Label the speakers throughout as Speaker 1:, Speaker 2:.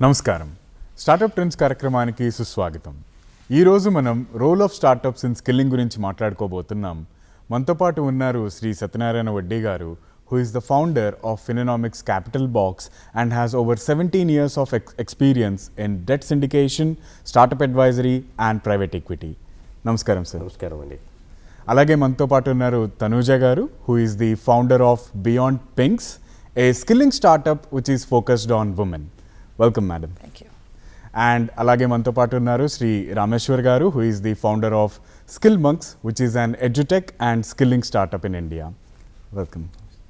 Speaker 1: నమస్కారం. Startup trends కార్యక్రమానికి సుస్వాగతం. ఈరోజు మనం role of startups in skilling గురించి మాట్లాడుకోబోతున్నాం. మనతో పాటు ఉన్నారు శ్రీ సత్యనారాయణ వడ్డీ గారు, who is the founder of Finanomics Capital Box and has over 17 years of experience in debt syndication, startup advisory and private equity. నమస్కారం సార్.
Speaker 2: నమస్కారం అండి.
Speaker 1: అలాగే మనతో పాటు ఉన్నారు తనుజ గారు, who is the founder of Beyond Pinks, a skilling startup which is focused on women. Welcome, madam.
Speaker 3: Thank you.
Speaker 1: And alage manto paatu unnaru Sri Rameshwar garu, who is the founder of Skill Monks, which is an edutech and skilling startup in India. Welcome.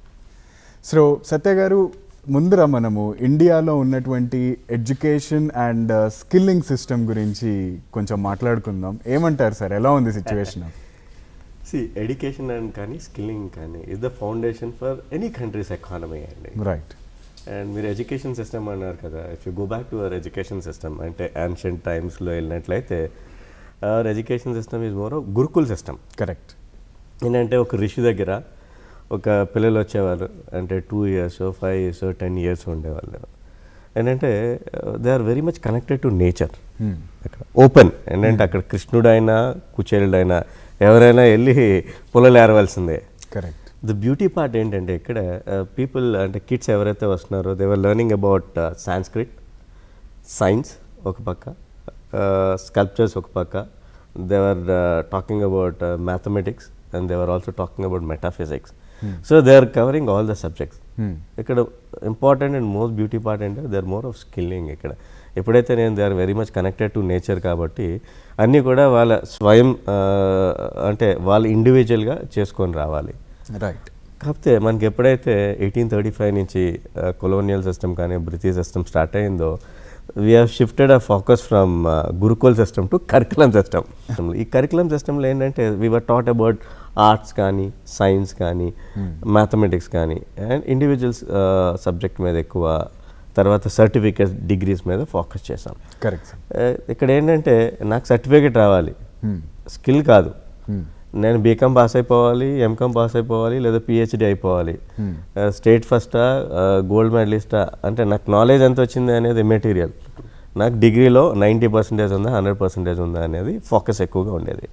Speaker 1: So Satya garu, mundra manamu ఇండియాలో ఉన్నటువంటి education and skilling system గురించి కొంచెం మాట్లాడుకుందాం. ఏమంటారు sir, ఎలా ఉంది situation?
Speaker 2: See, education and కానీ skilling కానీ is the foundation for any country's economy అండి.
Speaker 1: రైట్.
Speaker 2: అండ్ మీరు ఎడ్యుకేషన్ సిస్టమ్ అన్నారు కదా, if you go back to our education system అంటే యాన్షియంట్ టైమ్స్లో వెళ్ళినట్లయితే our education system is more gurukul system.
Speaker 1: Correct.
Speaker 2: ఏంటంటే ఒక ఋషి దగ్గర ఒక పిల్లలు వచ్చేవాళ్ళు, అంటే 2 years 5 years 10 years ఉండేవాళ్ళు. ఏంటంటే they are very much connected to nature. అక్కడ ఓపెన్ ఏంటంటే అక్కడ కృష్ణుడైనా కుచేలుడైనా ఎవరైనా వెళ్ళి పొలాలు ఏరవలసిందే.
Speaker 1: కరెక్ట్.
Speaker 2: ద బ్యూటీ పార్ట్ ఏంటంటే ఇక్కడ పీపుల్ అంటే కిడ్స్ ఎవరైతే వస్తున్నారో they were learning about Sanskrit, science ఒక పక్క, స్కల్ప్చర్స్ ఒక పక్క, they were talking about mathematics and they were also talking about metaphysics. So they are covering all the subjects. ఇక్కడ important and most beauty part ఏంటంటే they are more of skilling. ఇక్కడ ఎప్పుడైతే నేను they are very much connected to nature కాబట్టి అన్నీ కూడా వాళ్ళ స్వయం అంటే వాళ్ళు ఇండివిజువల్గా చేసుకొని రావాలి.
Speaker 1: రైట్.
Speaker 2: కాకపోతే మనకి ఎప్పుడైతే 1835 నుంచి కొలోనియల్ సిస్టమ్ కానీ బ్రిటిష్ సిస్టమ్ స్టార్ట్ అయిందో we have shifted a focus from gurukul system to curriculum system. ఈ కరికులం సిస్టంలో ఏంటంటే we were taught about arts కానీ సైన్స్ కానీ మ్యాథమెటిక్స్ కానీ అండ్ ఇండివిజువల్స్ సబ్జెక్ట్ మీద ఎక్కువ, తర్వాత సర్టిఫికేట్ డిగ్రీస్ మీద ఫోకస్ చేశాం.
Speaker 1: కరెక్ట్.
Speaker 2: ఇక్కడ ఏంటంటే నాకు సర్టిఫికేట్ రావాలి, స్కిల్ కాదు. నేను బీకామ్ పాస్ అయిపోవాలి, ఎంకామ్ పాస్ అయిపోవాలి, లేదా పిహెచ్డి అయిపోవాలి, స్టేట్ ఫస్టా గోల్డ్ మెడలిస్టా అంటే నాకు నాలెడ్జ్ ఎంత వచ్చింది అనేది మెటీరియల్. నాకు డిగ్రీలో 90% ఉందా 100% ఉందా అనేది ఫోకస్ ఎక్కువగా ఉండేది.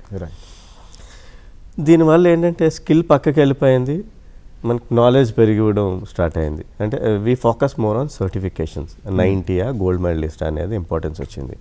Speaker 2: దీనివల్ల ఏంటంటే స్కిల్ పక్కకి వెళ్ళిపోయింది, మనకు నాలెడ్జ్ పెరిగివ్వడం స్టార్ట్ అయింది. అంటే we focus more on certifications, 90 gold medalist అనేది ఇంపార్టెన్స్ వచ్చింది.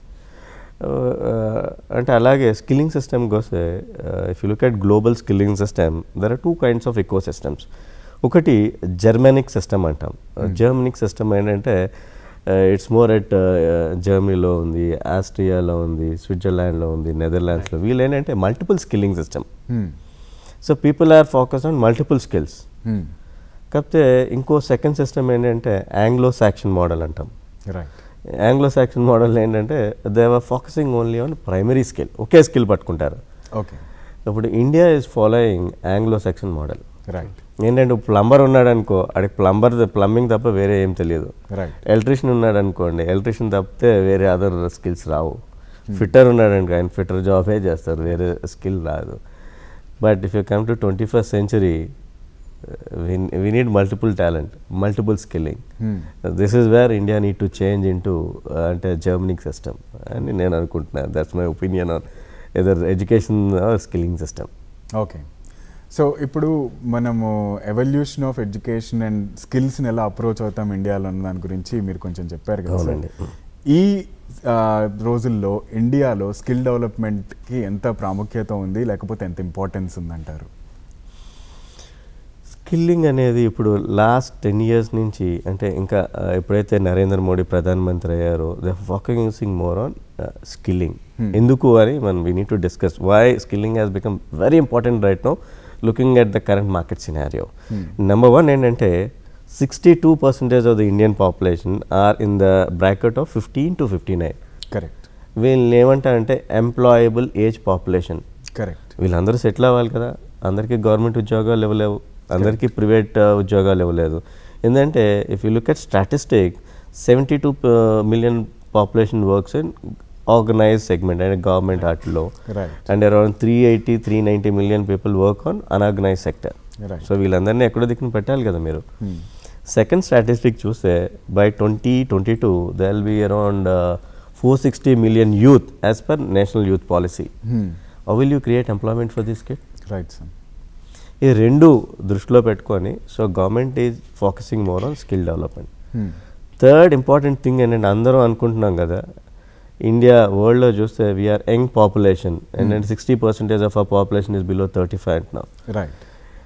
Speaker 2: అంటే అలాగే స్కిల్లింగ్ సిస్టమ్కి వస్తే if you look at global skilling system there are 2 kinds of ecosystems. ఒకటి జర్మనిక్ సిస్టమ్ అంటాం. జర్మనిక్ సిస్టమ్ ఏంటంటే ఇట్స్ మోర్ ఎట్ జర్మనీలో ఉంది, ఆస్ట్రియాలో ఉంది, స్విట్జర్లాండ్లో ఉంది, నెదర్లాండ్స్లో. వీళ్ళు ఏంటంటే multiple skilling system. So people are focus on multiple skills. కాకపోతే ఇంకో సెకండ్ సిస్టమ్ ఏంటంటే ఆంగ్లో సాక్సన్ మోడల్ అంటాం.
Speaker 1: రైట్.
Speaker 2: ఆంగ్లో సాక్సన్ మోడల్ ఏంటంటే they were focusing only on primary skill, ఒకే స్కిల్ పట్టుకుంటారు.
Speaker 1: ఓకే.
Speaker 2: ఇప్పుడు India is following Anglo Saxon model.
Speaker 1: Right.
Speaker 2: ఏంటంటే plumber ఉన్నాడు అనుకో, అడికి ప్లంబింగ్ తప్ప వేరే ఏం తెలియదు.
Speaker 1: రైట్.
Speaker 2: ఎలక్ట్రీషియన్ ఉన్నాడు అనుకోండి, ఎలక్ట్రీషియన్ తప్పితే వేరే అదర్ స్కిల్స్ రావు. ఫిట్టర్ ఉన్నాడు అనుకో, ఆయన ఫిట్టర్ జాబే చేస్తారు, వేరే స్కిల్ రాదు. But if you come to 21st century we need multiple talent, multiple skilling. This is where India need to change into అంటే Germanic system అని నేను అనుకుంటున్నాను. That's my opinion on either education or skilling system.
Speaker 1: Okay. So ఇప్పుడు మనము evolution of education and స్కిల్స్ని ఎలా approach అవుతాం ఇండియాలో అన్న దాని గురించి మీరు కొంచెం చెప్పారు కదా. ఈ రోజుల్లో ఇండియాలో స్కిల్ డెవలప్మెంట్కి ఎంత ప్రాముఖ్యత ఉంది, లేకపోతే ఎంత ఇంపార్టెన్స్ ఉందంటారు?
Speaker 2: స్కిల్లింగ్ అనేది ఇప్పుడు లాస్ట్ 10 years నుంచి అంటే ఇంకా ఎప్పుడైతే నరేంద్ర మోడీ ప్రధానమంత్రి అయ్యారో they focusing more on skilling. ఎందుకు అని మనం we need to discuss why skilling has become very important right now looking at the current market scenario. Number 1 ఏంటంటే 62% of the Indian population are in the bracket of 15 to 59.
Speaker 1: Correct.
Speaker 2: వీళ్ళని ఏమంటారంటే employable age population.
Speaker 1: Correct.
Speaker 2: వీళ్ళందరూ settle అవ్వాలి కదా, అందరికీ government ఉద్యోగాలు ఇవ్వలేవు, అందరికీ private ఉద్యోగాలు ఇవ్వలేదు. ఎందుకంటే if you look at statistic 72 million population works in organised segment అంటే గవర్నమెంట్ వాటిలో, and around 380-390 million people work on unorganised sector. So వీళ్ళందరినీ ఎక్కడో దిక్కున పెట్టాలి కదా మీరు. సెకండ్ స్టాటిస్టిక్ చూస్తే by 2022 there will be around 460 million youth as per national youth policy. How will you create employment for this kid?
Speaker 1: Right, sir.
Speaker 2: ఈ రెండు దృష్టిలో పెట్టుకొని so government is focusing more on skill development. Third important thing ఏంటంటే అందరూ అనుకుంటున్నాం కదా India వరల్డ్లో చూస్తే we are young population and 60% of our population is below 35 అంటున్నాం.
Speaker 1: రైట్.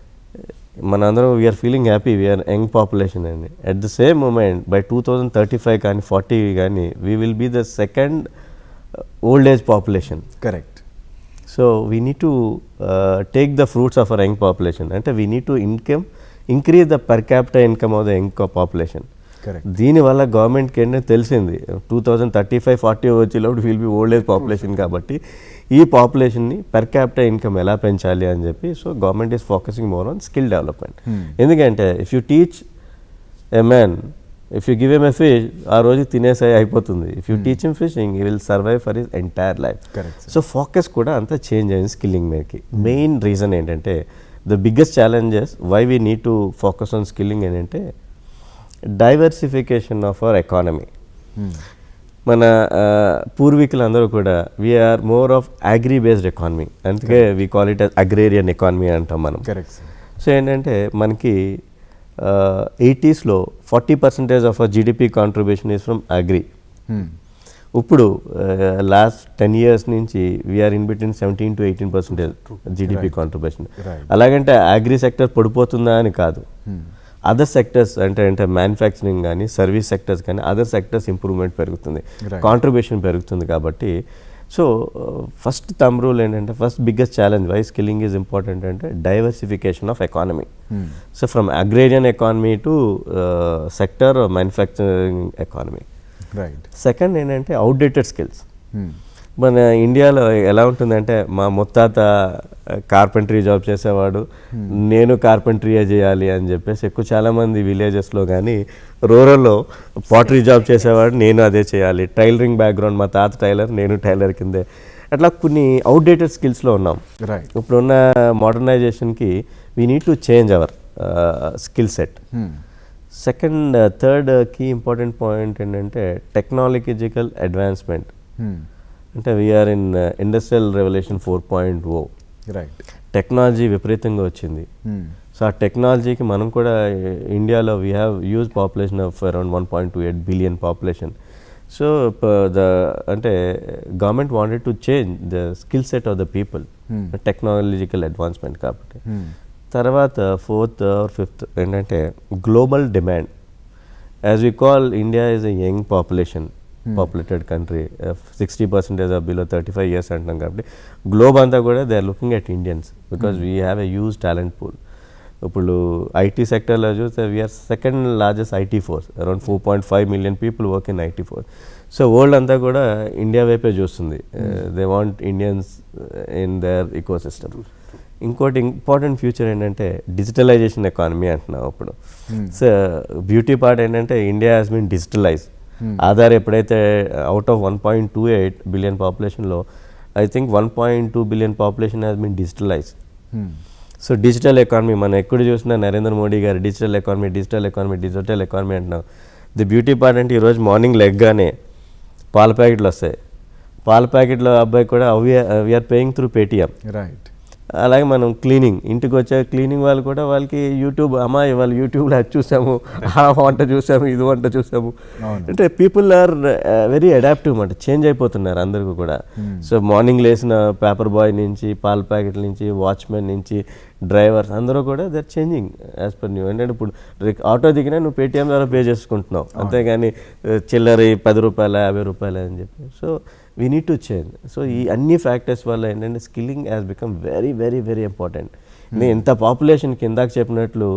Speaker 2: మనందరం we are feeling happy we are young population అండి. At the same moment by 2035 కానీ 40 కానీ we will be the second old age population.
Speaker 1: Correct.
Speaker 2: So we need to take the fruits of hour young population. అంటే we need to increase the per capita income of the young population. దీనివల్ల గవర్నమెంట్కి ఏంటంటే తెలిసింది 2035-40 వచ్చేటప్పుడు will be old age population కాబట్టి ఈ పాపులేషన్ని per capita income ఎలా పెంచాలి అని చెప్పి so government is focusing more on skill development. ఎందుకంటే if you teach a man if you give em a fish ఆ రోజు తినేసే అయిపోతుంది. If you teach him fishing he will survive for his entire life. So focus కూడా అంతా change అయింది skilling మీదకి. Main reason ఏంటంటే the biggest challenges why we need to focus on skilling ఏంటంటే డైవర్సిఫికేషన్ ఆఫ్ అవర్ ఎకానమీ. మన పూర్వీకులందరూ కూడా we are more of agri based economy, అందుకే we call it agrarian economy అంటాం మనం. సో ఏంటంటే మనకి 80s 40% of our GDP contribution is from agri. ఇప్పుడు లాస్ట్ 10 years నుంచి we are in between 17 to 18% GDP contribution. అలాగంటే అగ్రీ సెక్టర్ పడిపోతుందా అని కాదు, అదర్ సెక్టర్స్ అంటే మ్యానుఫ్యాక్చరింగ్ కానీ సర్వీస్ సెక్టర్స్ కానీ అదర్ సెక్టర్స్ ఇంప్రూవ్మెంట్ పెరుగుతుంది, కాంట్రిబ్యూషన్ పెరుగుతుంది. కాబట్టి సో ఫస్ట్ థంబ్ రూల్ ఏంటంటే first biggest challenge why skilling is important అంటే diversification of economy. So from agrarian economy to sector manufacturing economy. Second ఏంటంటే outdated skills. మన ఇండియాలో ఎలా ఉంటుందంటే మా ముత్తాత కార్పెంటరీ జాబ్ చేసేవాడు, నేను కార్పెంటరీయే చేయాలి అని చెప్పేసి ఎక్కువ చాలామంది విలేజెస్లో కానీ రూరల్లో పాటరీ జాబ్ చేసేవాడు, నేను అదే చేయాలి. టైలరింగ్ బ్యాక్గ్రౌండ్, మా తాత టైలర్, నేను టైలర్ కిందే. అట్లా కొన్ని అవుట్డేటెడ్ స్కిల్స్లో ఉన్నాం. ఇప్పుడున్న మోడర్నైజేషన్కి we need to change our skill set. Second third key important point ఏంటంటే టెక్నాలజికల్ అడ్వాన్స్మెంట్. అంటే we are in industrial revolution 4.0. Technology విపరీతంగా వచ్చింది. సో ఆ టెక్నాలజీకి మనం కూడా ఇండియాలో we have huge population of around 1.28 billion population. So అంటే government wanted to change the skill set of the people, technological advancement కాబట్టి. తర్వాత ఫోర్త్ ఆర్ ఫిఫ్త్ ఏంటంటే global demand. As we call India is a young population, populated country, 60% of below 35 years అంటున్నాం కాబట్టి globe అంతా కూడా they are looking at Indians because we have a huge talent pool. ఇప్పుడు IT సెక్టర్లో చూస్తే we are second largest IT force, around 4.5 million people work in IT force. So world అంతా కూడా India వైపే చూస్తుంది. They want Indians in their ecosystem. ఇంకోటి important future ఏంటంటే digitalization economy అంటున్నాం. ఇప్పుడు సో బ్యూటీ పార్ట్ ఏంటంటే India has been digitalize. Aadhaar ఎప్పుడైతే అవుట్ ఆఫ్ 1.28 billion పాపులేషన్లో I think 1.2 billion population has been digitalize. So digital economy మనం ఎక్కడ చూసినా నరేంద్ర మోడీ గారు digital economy digital economy digital economy అంటున్నాం. ది బ్యూటీ పార్ట్ అంటే ఈరోజు మార్నింగ్ లెగ్గానే పాల ప్యాకెట్లు వస్తాయి. పాల ప్యాకెట్లో అబ్బాయి కూడా we are paying through Paytm. Right. అలాగే మనం క్లీనింగ్, ఇంటికి వచ్చే క్లీనింగ్ వాళ్ళు కూడా వాళ్ళకి యూట్యూబ్, అమ్మాయి వాళ్ళు యూట్యూబ్లో అది చూసాము, ఆ వంట చూసాము, ఇది వంట చూసాము. అంటే పీపుల్ ఆర్ వెరీ అడాప్టివ్ అన్నమాట, చేంజ్ అయిపోతున్నారు అందరికీ కూడా. సో మార్నింగ్ లేసిన పేపర్ బాయ్ నుంచి, పాల ప్యాకెట్ల నుంచి, వాచ్మెన్ నుంచి, డ్రైవర్స్ అందరూ కూడా they are changing as per new. ఏంటంటే ఇప్పుడు ఆటో దిగినా నువ్వు పేటిఎం ద్వారా పే చేసుకుంటున్నావు, అంతేగాని చిల్లరి 10 రూపాయలు 50 రూపాయలు అని చెప్పి. So we need to change. So ఈ అన్ని ఫ్యాక్టర్స్ వల్ల ఏంటంటే skilling has become very very very important. ఇంత పాపులేషన్కి ఇందాక చెప్పినట్లు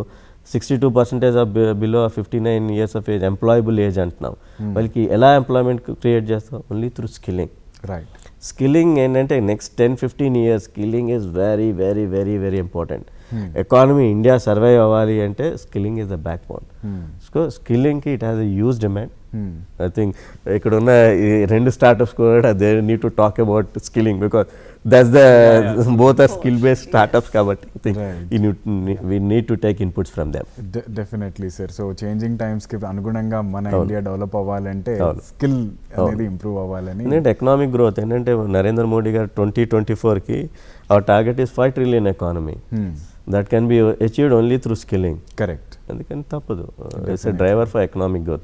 Speaker 2: 62% of below 59 years of age employable age అంటున్నాం. వాళ్ళకి ఎలా ఎంప్లాయ్మెంట్ క్రియేట్ చేస్తాం? Only through skilling. Right. Skilling ఏంటంటే next 10-15 years skilling is very very very very important. Economy India survive అవ్వాలి అంటే skilling is the backbone. So స్కిల్లింగ్కి it has a huge demand. I think ఇక్కడ ఉన్న ఈ 2 startups కూడా they need to talk about skilling because that's the both are skill based startups కాబట్టి I think we need to take inputs from them.
Speaker 1: Definitely sir. So changing times కి అనుగుణంగా మన India develop అవ్వాలంటే skill అనేది improve అవ్వాలని
Speaker 2: ఏంటంటే economic growth ఏంటంటే నరేంద్ర మోడీ గారు 2024కి our target is 5 trillion economy. That can be achieved only through skilling.
Speaker 1: Correct.
Speaker 2: అందుకని తప్పదు. It's a driver for economic growth.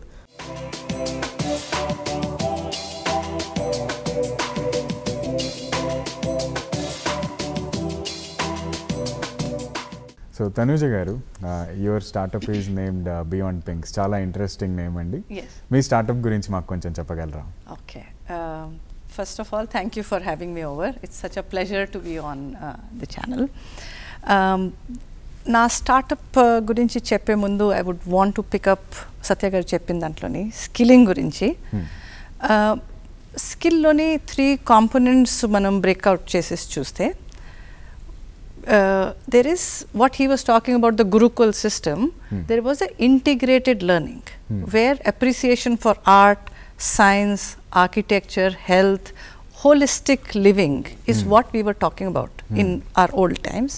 Speaker 1: So Tanuja గారు, your startup is named beyond pinks. చాలా ఇంట్రెస్టింగ్ నేమ్ అండి. మీ స్టార్టప్ గురించి మాకు కొంచెం చెప్పగలరా?
Speaker 3: Okay, first of all thank you for having me over. It's such a pleasure to be on the channel. నా startup గురించి చెప్పే ముందు I would want to pick up Satya గారు చెప్పిన దాంట్లోని స్కిల్లింగ్ గురించి. స్కిల్లోని 3 కాంపోనెంట్స్ మనం బ్రేక్అవుట్ చేసేసి చూస్తే, there is what he was talking about, the Gurukul system. There was an integrated learning where appreciation for art, science, architecture, health, holistic living is what we were talking about in our old times.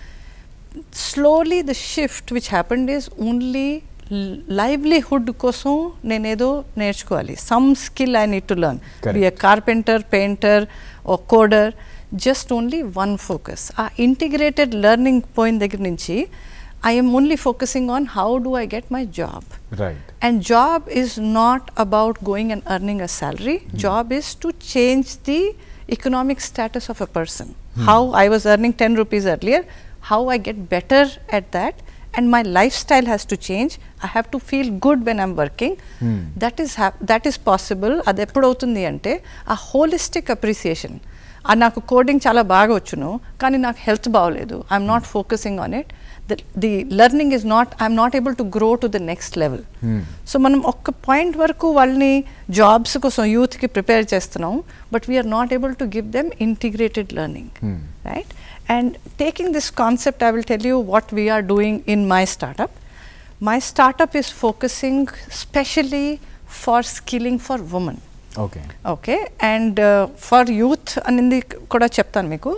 Speaker 3: Slowly the shift which happened is only livelihood kosam nenedo nerchukovali, some skill I need to learn. Correct. Be a carpenter, painter or coder, just only one focus. Integrated learning point దగ్గర నుంచి I am only focusing on how do I get my job.
Speaker 1: Right.
Speaker 3: And job is not about going and earning a salary. Job is to change the economic status of a person. How I was earning 10 rupees earlier, how I get better at that, and my lifestyle has to change. I have to feel good when I'm working. That is possible. అది ఎప్పుడు అవుతుంది అంటే a holistic appreciation. నాకు coding చాలా బాగా వచ్చును, కానీ నాకు హెల్త్ బాగోలేదు, I'm not focusing on it. The learning is not, I'm not able to grow to the next level. So మనం ఒక్క పాయింట్ వరకు వాళ్ళని జాబ్స్ కోసం యూత్కి ప్రిపేర్ చేస్తున్నాం, but we are not able to give them integrated learning, right? And taking this concept, I will tell you what we are doing in my startup. My startup is focusing specially for skilling for women. Okay, and for youth అనేది కూడా చెప్తాను మీకు.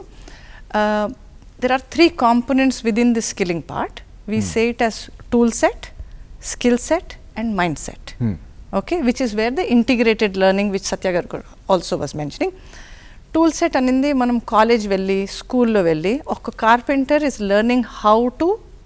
Speaker 3: There are 3 components within the skilling part. We say it as tool set, skill set and mind set. Okay, which is where the integrated learning which Satya గారు also was mentioning. Tool set అనేది మనం college వెళ్ళి స్కూల్లో వెళ్ళి ఒక carpenter is learning how to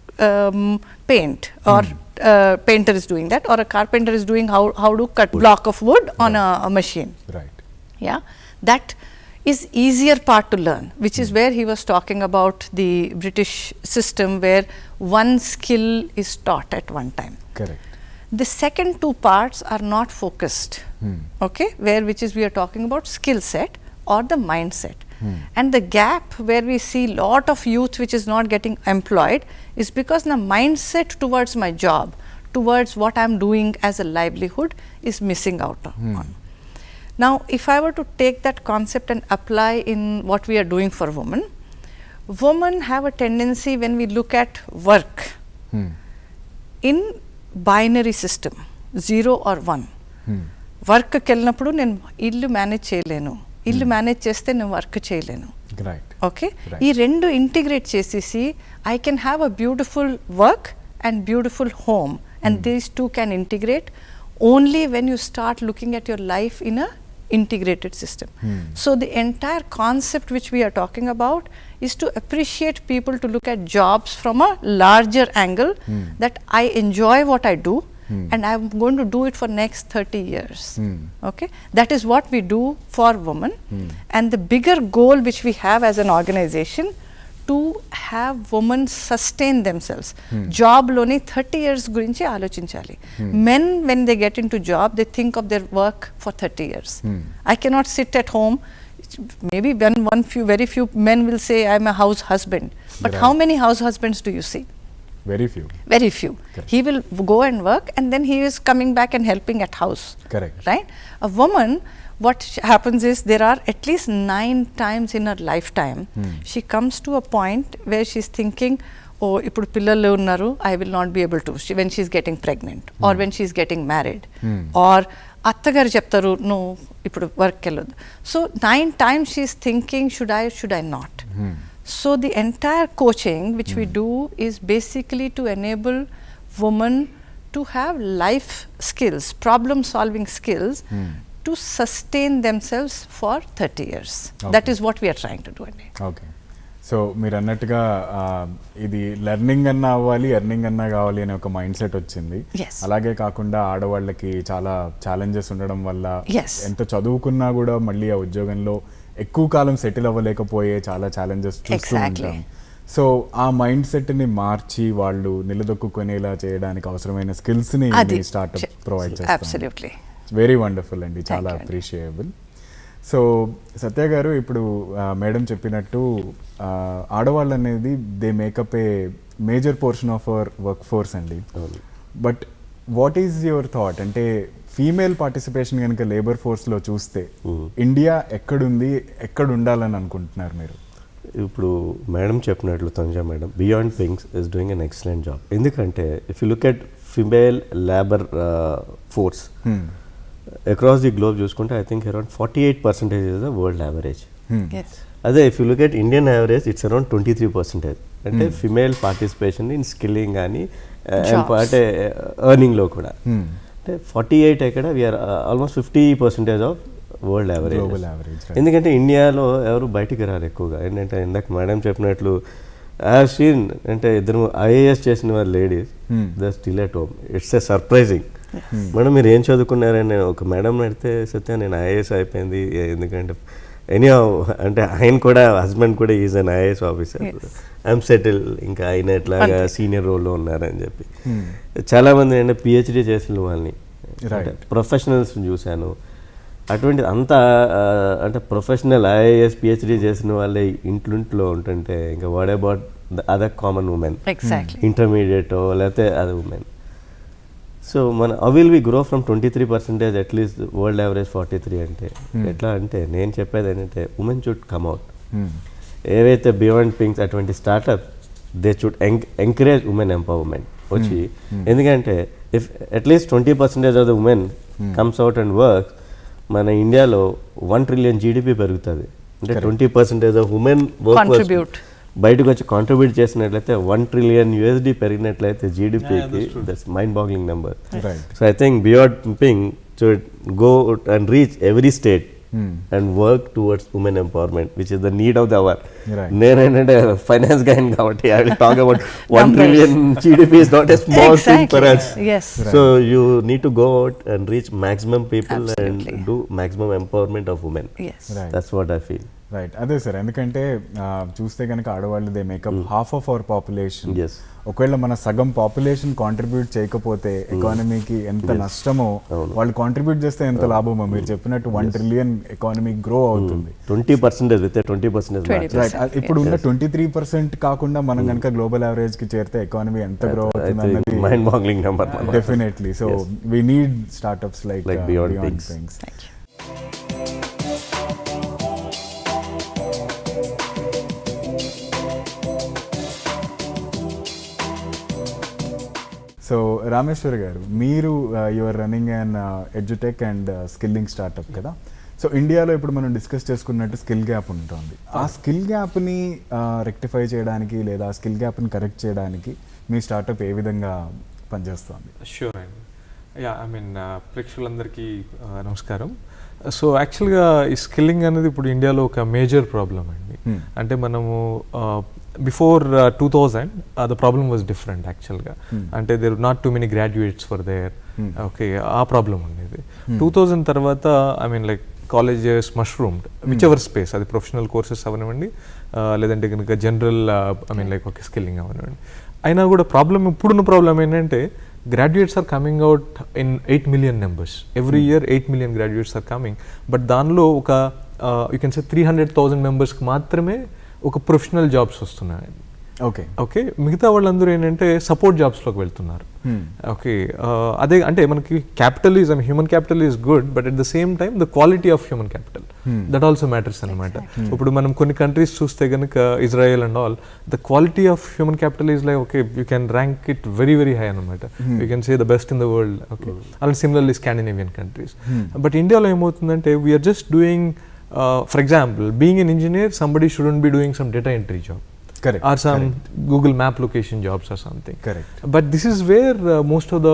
Speaker 3: paint, or painter is doing that, or a carpenter is doing how to cut block of wood on a machine.
Speaker 1: Right.
Speaker 3: Yeah, that is easier part to learn, which is where he was talking about the British system where one skill is taught at one time.
Speaker 1: Correct.
Speaker 3: The second 2 parts are not focused. Okay, which is we are talking about skill set or the mindset. And the gap where we see lot of youth which is not getting employed is because the mindset towards my job, towards what I am doing as a livelihood is missing out on. Now, if I were to take that concept and apply in what we are doing for women have a tendency when we look at work in binary system, 0 or 1. Work కెళ్ళినప్పుడు నేను ఇల్లు manage చేయలేను, ఇల్లు manage చేస్తే నేను work చేయలేను. Okay, ఈ 2 integrate చేసేసి I can have a beautiful work and beautiful home, and these 2 can integrate only when you start looking at your life in a integrated system. So the entire concept which we are talking about is to appreciate people to look at jobs from a larger angle, that I enjoy what I do and I am going to do it for next 30 years. Okay, that is what we do for women. And the bigger goal which we have as an organization, to have women sustain themselves. Job loni 30 years gurinchi aalochinchali. Men, when they get into job, they think of their work for 30 years. I cannot sit at home. Maybe very few men will say I am a house husband, but how many house husbands do you see?
Speaker 1: Very few.
Speaker 3: Very few. Correct. He will go and work and then he is coming back and helping at house.
Speaker 1: Correct.
Speaker 3: Right? A woman, what happens is there are at least 9 times in her lifetime she comes to a point where she is thinking, ఓ ఇప్పుడు పిల్లలు ఉన్నారు, I will not be able to when she's getting pregnant or when she's getting married, or అత్తగారు చెప్తారు నువ్వు ఇప్పుడు work వెళ్ళొద్దు. So 9 times she's thinking should I not. So the entire coaching which we do is basically to enable women to have life skills, problem solving skills to sustain themselves for 30 years. Okay. That is what we are trying to do.
Speaker 1: Okay. So మీరు అన్నట్టుగా ఇది learning అన్నా అవ్వాలి, earning అన్నా కావాలి అనే ఒక mind set వచ్చింది. అలాగే కాకుండా ఆడవాళ్ళకి చాలా ఛాలెంజెస్ ఉండడం వల్ల ఎంత చదువుకున్నా కూడా మళ్ళీ ఆ ఉద్యోగంలో ఎక్కువ కాలం సెటిల్ అవ్వలేకపోయే చాలా ఛాలెంజెస్ చూస్తూ ఉంటాం. సో ఆ మైండ్ సెట్ని మార్చి వాళ్ళు నిలదొక్కునేలా చేయడానికి అవసరమైన స్కిల్స్ని స్టార్ట్అప్ ప్రొవైడ్ చేస్తారు. వెరీ వండర్ఫుల్ అండి, చాలా అప్రిషియబుల్. సో సత్య గారు, ఇప్పుడు మేడం చెప్పినట్టు ఆడవాళ్ళు అనేది they make up a major portion of our work force అండి. But what is your thought, అంటే ఫీమేల్ పార్టిసిపేషన్ కనుక లేబర్ ఫోర్స్లో చూస్తే ఇండియా ఎక్కడుంది, ఎక్కడ ఉండాలని అనుకుంటున్నారు మీరు?
Speaker 2: ఇప్పుడు మేడం చెప్పినట్లు Tanuja madam, beyond things is doing an excellent job. ఎందుకంటే if you look at female labour force across the globe చూసుకుంటే I think around 48% is the world average. అదే if you look at Indian average it's around 23%. అంటే female participation in skilling కానీ అంటే ఎర్నింగ్లో కూడా అంటే 48 ఎక్కడ we are almost 50% of world average. ఎందుకంటే ఇండియాలో ఎవరు బయటికి రారు ఎక్కువగా. ఏంటంటే ఇందాక మేడం చెప్పినట్లు ఐ హావ్ సీన్ అంటే ఇద్దరు IAS చేసిన వారు ladies they still at home. It's a surprising. Madam మీరు ఏం చదువుకున్నారని ఒక మేడం అడిగితే సత్య నేను IAS అయిపోయింది, ఎందుకంటే ఎనీ అంటే ఆయన కూడా హస్బెండ్ కూడా is an IAS officer, I'm settle, ఇంకా ఆయన ఎట్లాగా సీనియర్ రోల్లో ఉన్నారని చెప్పి. చాలామంది అంటే PhD చేసిన వాళ్ళని ప్రొఫెషనల్స్ చూశాను. అటువంటి అంతా అంటే ప్రొఫెషనల్ IAS PhD చేసిన వాళ్ళే ఇంట్లో ఉంటుంటే ఇంకా what about the other common women, intermediate లేకపోతే అదర్ ఉమెన్. సో మన will we grow from 23% at least world average 43 అంటే ఎట్లా అంటే నేను చెప్పేది ఏంటంటే ఉమెన్ షుడ్ కమ్ అవుట్. ఏవైతే బియాండ్ థింగ్స్ అటువంటి startup they should encourage women empowerment వచ్చి. ఎందుకంటే if at least 20% of the women comes out and works, మన ఇండియాలో 1 trillion GDP పెరుగుతుంది. అంటే 20% ఆఫ్ ఉమెన్ వర్క్ బయటకు వచ్చి కాంట్రిబ్యూట్ చేసినట్లయితే 1 trillion USD పెరిగినట్లయితే జీడిపికి that's mind boggling number. So I think beyond thing should go and reach every state and work towards women empowerment which is the need of the hour. నేనేంటంటే finance gain కాబట్టి I will talk about 1 trillion GDP is not a small thing for us. So you need to go out and reach maximum people and do maximum empowerment of women. That's what I feel.
Speaker 1: Right, అదే sir. ఎందుకంటే చూస్తే కనుక ఆడవాళ్ళు they make up half of our population. ఒకవేళ మన సగం population contribute చేయకపోతే ఎకానమీకి ఎంత నష్టమో, వాళ్ళు కాంట్రిబ్యూట్ చేస్తే ఎంత లాభమో. మీరు చెప్పినట్టు 1 trillion ఎకానమీ గ్రో అవుతుంది.
Speaker 2: 20%
Speaker 1: రైట్. ఇప్పుడు ఉన్న 23% కాకుండా మనం కనుక గ్లోబల్ యావరేజ్ కి చేరితే ఎకానమీ ఎంత గ్రో అవుతుంది అన్నది
Speaker 2: mind boggling number.
Speaker 1: Definitely. So we need startups like beyond things. So Rameshwar గారు, మీరు your running and edutech and skilling startup కదా. సో ఇండియాలో ఇప్పుడు మనం డిస్కస్ చేసుకున్నట్టు స్కిల్ గ్యాప్ ఉంటుంది. ఆ స్కిల్ గ్యాప్ని రెక్టిఫై చేయడానికి లేదా స్కిల్ గ్యాప్ని కరెక్ట్ చేయడానికి మీ స్టార్ట్అప్ ఏ విధంగా పనిచేస్తుంది?
Speaker 4: షూర్ అండి. యా, ఐ మీన్ ప్రేక్షకులందరికీ నమస్కారం. సో యాక్చువల్గా ఈ స్కిల్లింగ్ అనేది ఇప్పుడు ఇండియాలో ఒక మేజర్ ప్రాబ్లం అండి. అంటే మనము before 2000 the problem was different యాక్చువల్గా. అంటే there not too many graduates for there. Okay, ఆ ప్రాబ్లం ఉండేది. 2000 తర్వాత I mean like colleges mushroomed whichever space, అది ప్రొఫెషనల్ కోర్సెస్ అవనివ్వండి లేదంటే కనుక జనరల్ ఐ మీన్ లైక్ ఒక స్కిల్లింగ్ అవనివ్వండి. అయినా కూడా ప్రాబ్లం, ఇప్పుడున్న ప్రాబ్లం ఏంటంటే graduates are coming out in 8 million numbers. Every year 8 million graduates are coming. But దానిలో ఒక యూ కెన్ సే 300,000 మెంబర్స్కి మాత్రమే ఒక ప్రొఫెషనల్ జాబ్స్ వస్తున్నాయండి.
Speaker 1: ఓకే
Speaker 4: ఓకే మిగతా వాళ్ళందరూ ఏంటంటే సపోర్ట్ జాబ్స్లోకి వెళ్తున్నారు. ఓకే అదే అంటే మనకి capital is human capital is good, but at the same time the quality of human capital that also matters అనమాట. ఇప్పుడు మనం కొన్ని కంట్రీస్ చూస్తే కనుక Israel and all, the quality of human capital is like okay you can rank it very very high అనమాట. You can say the best in the world. Okay and similarly Scandinavian countries. But ఇండియాలో ఏమవుతుందంటే we are just doing, for example being an engineer somebody shouldn't be doing some data entry job.
Speaker 1: Correct.
Speaker 4: Or some Google map location jobs or something. Correct. But this is where most of the,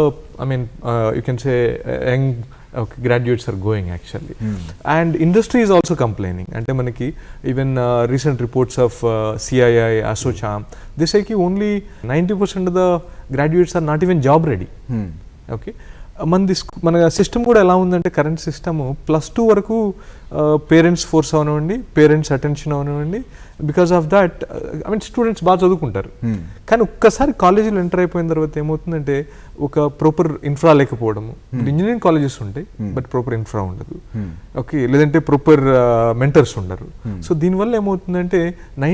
Speaker 4: you can say young graduates are going actually. And industry is also complaining. Ante manaki even recent reports of CII, ASSOCHAM, they say ki only 90% of the graduates are not even job ready. Okay. మన system కూడా ఎలా ఉందంటే current system +2 వరకు parents force అవనివ్వండి, parents attention అవనివ్వండి, because of that students బాగా చదువుకుంటారు. కానీ ఒక్కసారి కాలేజీలో ఎంటర్ అయిపోయిన తర్వాత ఏమవుతుందంటే ఒక ప్రాపర్ ఇన్ఫ్రా లేకపోవడము. ఇంజనీరింగ్ కాలేజెస్ ఉంటాయి బట్ ప్రాపర్ ఇన్ఫ్రా ఉండదు. ఓకే లేదంటే ప్రాపర్ మెంటర్స్ ఉండరు. సో దీనివల్ల ఏమవుతుందంటే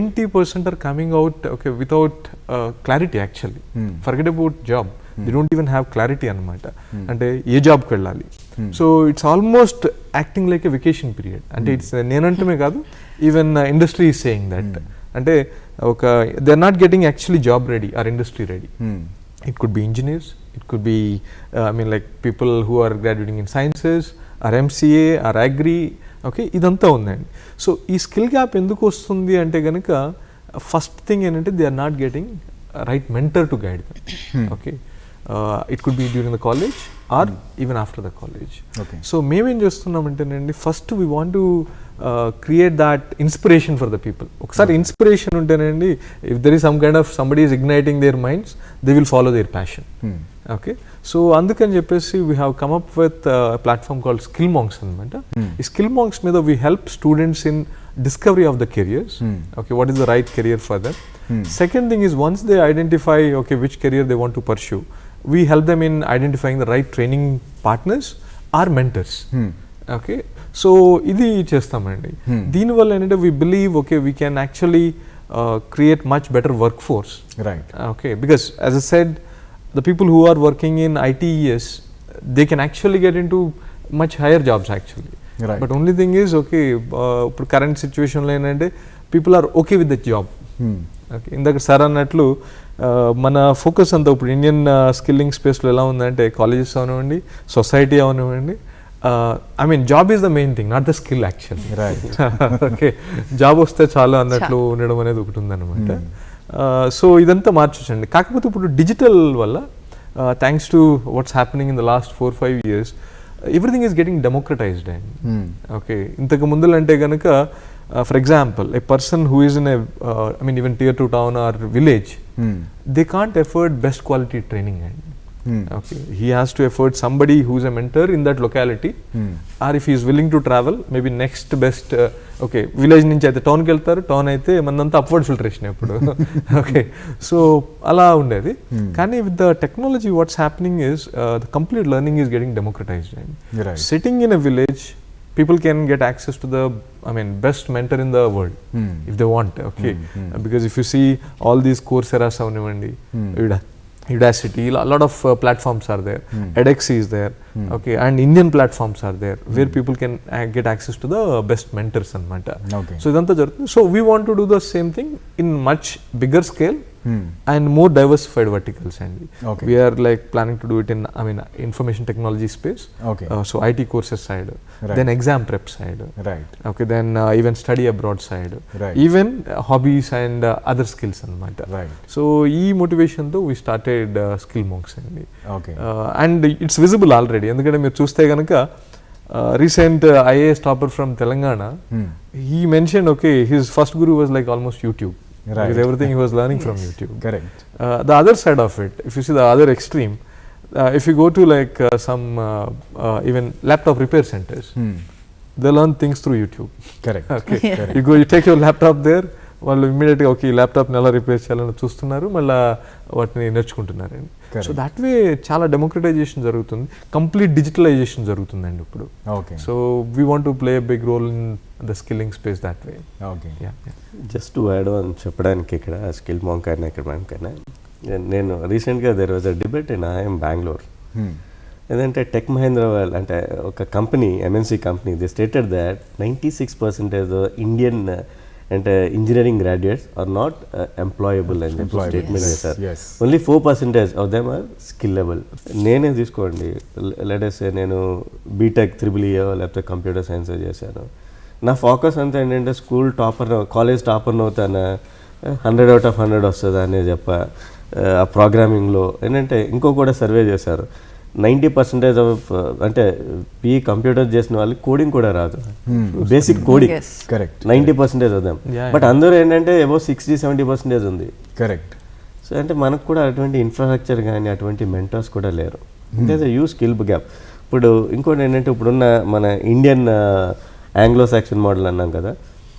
Speaker 4: 90% are coming out okay without clarity actually. Forget about job, they don't even have clarity అనమాట. అంటే ఏ జాబ్కి వెళ్ళాలి. So it's almost acting like a vacation period. అంటే ఇట్స్ నేనంటమే కాదు, even industry is saying that. అంటే ఒక they are not getting actually job ready are industry ready. It could be engineers, it could be like people who are graduating in sciences or MCA or agri. Okay ఇదంతా ఉందండి. So ఈ skill gap ఎందుకు వస్తుంది అంటే కనుక first thing ఏంటంటే they are not getting right mentor to guide them. Okay it could be during the college or even after the college. Okay. So మేమేం చేస్తున్నామంటేనండి first we want to create that inspiration for the people. ఒకసారి inspiration ఉంటేనండి if there is some kind of somebody is igniting their minds, they will follow their passion. Okay. So అందుకని చెప్పేసి we have come up with a platform called Skill Monks అనమాట. ఈ Skill Monks మీద we help students in discovery of the careers. Okay, what is the right career for them? Second thing is once they identify okay which career they want to pursue, we help them in identifying the right training partners or mentors. Okay, so ఇది చేస్తామండి. దీనివల్ల ఏంటంటే we believe okay we can actually create much better workforce. Right. Okay, because as I said, the people who are working in ITES, they can actually get into much higher jobs actually. Right. But only thing is okay ఇప్పుడు current సిచ్యువేషన్లో ఏంటంటే people are okay with the job. Okay ఇందాక sir అన్నట్లు మన focus అంతా ఇప్పుడు Indian skilling స్పేస్లో ఎలా ఉందంటే కాలేజెస్ అవనివ్వండి, సొసైటీ అవనివ్వండి, job is the main thing, not the skill actually. Okay job వస్తే చాలు అన్నట్లు ఉండడం అనేది ఒకటి ఉందన్నమాట. సో ఇదంతా మార్చొచ్చండి. కాకపోతే ఇప్పుడు డిజిటల్ వల్ల thanks to what's happening in the last 4-5 years, everything is getting democratized and okay ఇంతకు ముందులు అంటే కనుక for example, a person who is in a even tier 2 town or village, they can't afford best quality training. Okay, he has to afford somebody who is a mentor in that locality, or if he is willing to travel, maybe next best okay village nunchi aithe town ki veltaru, town aithe mananta upward filtration eppudu. Okay, so ala undedi. Kani with the technology what's happening is the complete learning is getting democratized. Right. Sitting in a village, people can get access to the best mentor in the world if they want. Okay, because if you see all these Coursera avnivandi, Udacity, a lot of platforms are there. edX is there. Okay, and Indian platforms are there where people can get access to the best mentors anamata. Okay. So idantha jarugutundi. So we want to do the same thing in much bigger scale and more diversified verticals. And okay. we are like planning to do it in information technology space. Okay. So IT courses side, right. Then exam prep side, right. Okay, then even study abroad side, right. Even hobbies and other skills anamata. Right. So ee motivation tho we started Skill Monks. Okay. And it's visible already. ఎందుకంటే మీరు చూస్తే కనుక recent IAS topper from Telangana, he mentioned okay his first guru was like almost YouTube. Right. Because everything he was learning from YouTube. Correct. The other side of it, if you see the other extreme, if you go to like some even laptop repair centers, they learn things through YouTube. Correct. Okay. Correct. You take your laptop there, వాళ్ళు ఇమ్మీడియట్గా okay ఈ ల్యాప్టాప్ని ఎలా repair చేయాలని చూస్తున్నారు, మళ్ళీ వాటిని నేర్చుకుంటున్నారండి. So that way చాలా డెమోక్రటైజేషన్ జరుగుతుంది, కంప్లీట్ డిజిటలైజేషన్ జరుగుతుందండి ఇప్పుడు. So we want to play big role in the skilling space that way.
Speaker 2: Just to add on చెప్పడానికి ఇక్కడ స్కిల్ మాంక్ అయినా ఇక్కడ మాంకైనా, నేను రీసెంట్గా there was a debate in IIM Bangalore. ఏదంటే టెక్ మహేంద్ర వాళ్ళు అంటే ఒక company, MNC company, they stated that 96% Indian అంటే engineering graduates are not employable అని చెప్పి స్టేట్మెంట్ చేశారు. Only 4% of them are skillable. నేనే తీసుకోండి, లెటెస్ నేను బీటెక్ త్రిబుల్ లేకపోతే కంప్యూటర్ సైన్స్ చేశాను. నా ఫోకస్ అంతా ఏంటంటే స్కూల్ టాపర్, కాలేజ్ టాపర్ని అవుతానా, 100 out of 100 వస్తుందా అని చెప్ప. ఆ ప్రోగ్రామింగ్లో ఏంటంటే ఇంకో కూడా సర్వే చేశారు, 90% ఆఫ్ అంటే కంప్యూటర్ చేసిన వాళ్ళకి కోడింగ్ కూడా రాదు, basic coding 90% of them. But అందరూ ఏంటంటే ఏవో 60-70% ఉంది. కరెక్ట్. సో అంటే మనకు కూడా అటువంటి ఇన్ఫ్రాస్ట్రక్చర్ కానీ అటువంటి మెంటర్స్ కూడా లేరు. అంటే యూ స్కిల్ గ్యాప్. ఇప్పుడు ఇంకోటి ఏంటంటే ఇప్పుడున్న మన ఇండియన్ ఆంగ్లో సాక్సన్ మోడల్ అన్నాం కదా,